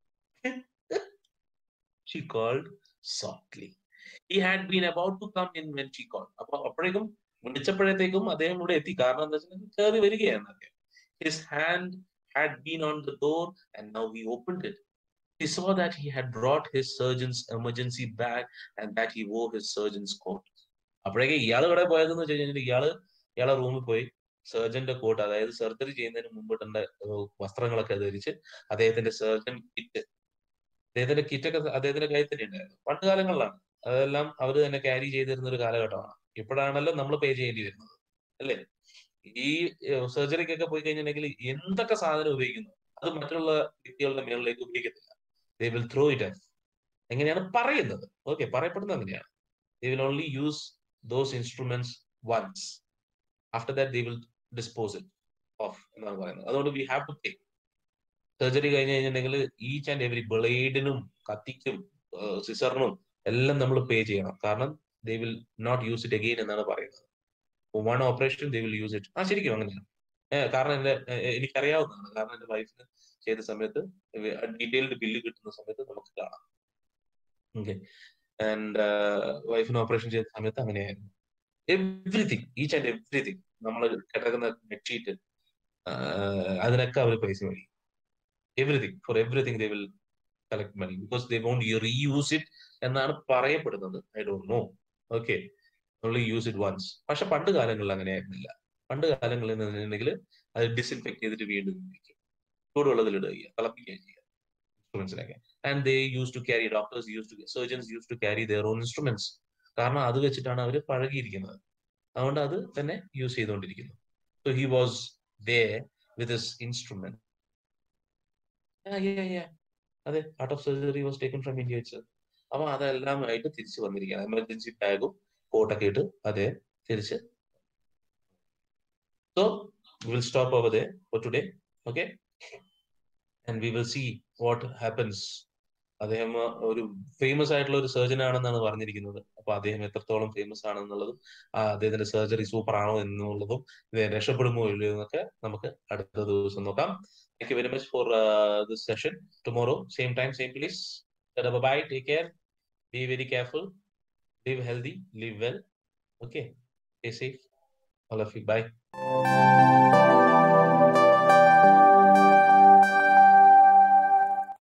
she called softly. He had been about to come in when she called. അപ്പൊ അപ്പോഴേക്കും വിളിച്ചപ്പോഴത്തേക്കും അദ്ദേഹം ഇവിടെ എത്തി. കാരണം എന്താ വെച്ചാൽ കയറി വരികയാണ് അദ്ദേഹം. His hand had been on the door and now he opened it. He saw that he had brought his surgeon's emergency bag and that he wore his surgeon's coat. അപ്പോഴേക്ക് ഇയാൾ ഇവിടെ പോയതെന്ന് വെച്ച് കഴിഞ്ഞാൽ ഇയാള് ഇയാളെ റൂമിൽ പോയി സർജന്റെ കോട്ട്, അതായത് സർജറി ചെയ്യുന്നതിന് മുമ്പിട്ടുള്ള വസ്ത്രങ്ങളൊക്കെ ധരിച്ച് അദ്ദേഹത്തിന്റെ സർജൻ കിറ്റ്, അദ്ദേഹത്തിന്റെ കിറ്റൊക്കെ അദ്ദേഹത്തിന്റെ കയ്യിൽ തന്നെ ഉണ്ടായിരുന്നു. പണ്ട് കാലങ്ങളിലാണ് അതെല്ലാം അവർ തന്നെ ക്യാരി ചെയ്തിരുന്ന ഒരു കാലഘട്ടമാണ്. ഇപ്പോഴാണല്ലോ നമ്മൾ പേ ചെയ്യേണ്ടി വരുന്നത്, അല്ലേ? ഈ സർജറിക്കൊക്കെ പോയി കഴിഞ്ഞിട്ടുണ്ടെങ്കിൽ എന്തൊക്കെ സാധനം ഉപയോഗിക്കുന്നു അത് മറ്റുള്ള വ്യക്തികളുടെ മേളിലേക്ക് ഉപയോഗിക്കത്തില്ല. They will throw it off. എങ്ങനെയാണ് പറയുന്നത്? ഓക്കെ, പറയപ്പെടുന്നത് അങ്ങനെയാണ്. They will only use those instruments once. After that they will dispose it of എന്നാണ് പറയുന്നത്. അതുകൊണ്ട് we have to pay. Surgery കഴിഞ്ഞ് കഴിഞ്ഞിട്ടുണ്ടെങ്കിൽ ഈച്ച് ആൻഡ് എവറി ബ്ലേഡിനും കത്തിക്കും സിസറിനും എല്ലാം നമ്മൾ പേ ചെയ്യണം. കാരണം they will not use it again എന്നാണ് പറയുന്നത്. One operation they will use it. ആ ശരിക്കും അങ്ങനെയാണ്. കാരണം എന്റെ എനിക്കറിയാവുന്നതാണ്. കാരണം എന്റെ വൈഫിന് ചെയ്ത സമയത്ത് ഡീറ്റെയിൽഡ് ബില്ല് കിട്ടുന്ന സമയത്ത് നമുക്ക് കാണാം. ഓക്കെ, ആൻഡ് വൈഫിന് ഓപ്പറേഷൻ ചെയ്ത സമയത്ത് അങ്ങനെയായിരുന്നു. എവ്രിതിങ്, ഈച്ച് ആൻഡ് എവ്രിതിങ്, നമ്മൾ കിടക്കുന്ന ബെഡ്ഷീറ്റ്, അതിനൊക്കെ അവർ പൈസ മേടിക്കും. Everything, for everything they will collect money because they won't reuse it എന്നാണ് പറയപ്പെടുന്നത്. I don't know. Okay, only use it once. പക്ഷെ പണ്ട് കാലങ്ങളിൽ അങ്ങനെ ആയിരുന്നില്ല. പണ്ട് കാലങ്ങളിൽ എന്നുണ്ടെങ്കിൽ അത് ഡിസ്ഇൻഫെക്ട് ചെയ്തിട്ട് വീണ്ടും ഉപയോഗിക്കും, ചൂടുവെള്ളത്തിൽ ഇടുക, തിളപ്പിക്കുകയും ചെയ്യുക ഇൻസ്ട്രുമെന്റ്സിനൊക്കെ. And they use to carry, doctors use to, surgeons use to carry their own instruments. കാരണം അത് വെച്ചിട്ടാണ് അവർ പഴകിയിരിക്കുന്നത്. അതുകൊണ്ട് അത് തന്നെ യൂസ് ചെയ്തുകൊണ്ടിരിക്കുന്നു. So he was there with his instrument. അതെ, art of surgery was taken from India itself. അപ്പൊ അതെല്ലാം ആയിട്ട് തിരിച്ചു വന്നിരിക്കുകയാണ്. എമർജൻസി ബാഗും കോട്ടൊക്കെ ഇട്ട് അതേ തിരിച്ച്. So we will stop over there for today. Okay, and we will see what happens. അദ്ദേഹം ഒരു ഫേമസ് ആയിട്ടുള്ള ഒരു സർജൻ ആണെന്നാണ് പറഞ്ഞിരിക്കുന്നത്. അപ്പൊ അദ്ദേഹം എത്രത്തോളം ഫേമസ് ആണെന്നുള്ളതും അദ്ദേഹത്തിന്റെ സർജറി സൂപ്പർ ആണോ എന്നുള്ളതും രക്ഷപ്പെടുമോ ഇല്ലയോ എന്നൊക്കെ നമുക്ക് അടുത്ത ദിവസം നോക്കാം. Thank you very much for uh, this session. Tomorrow, same time, same place. Bye. Take care. Be very careful. Live healthy. Live well. Okay. Stay safe. All of you. Bye.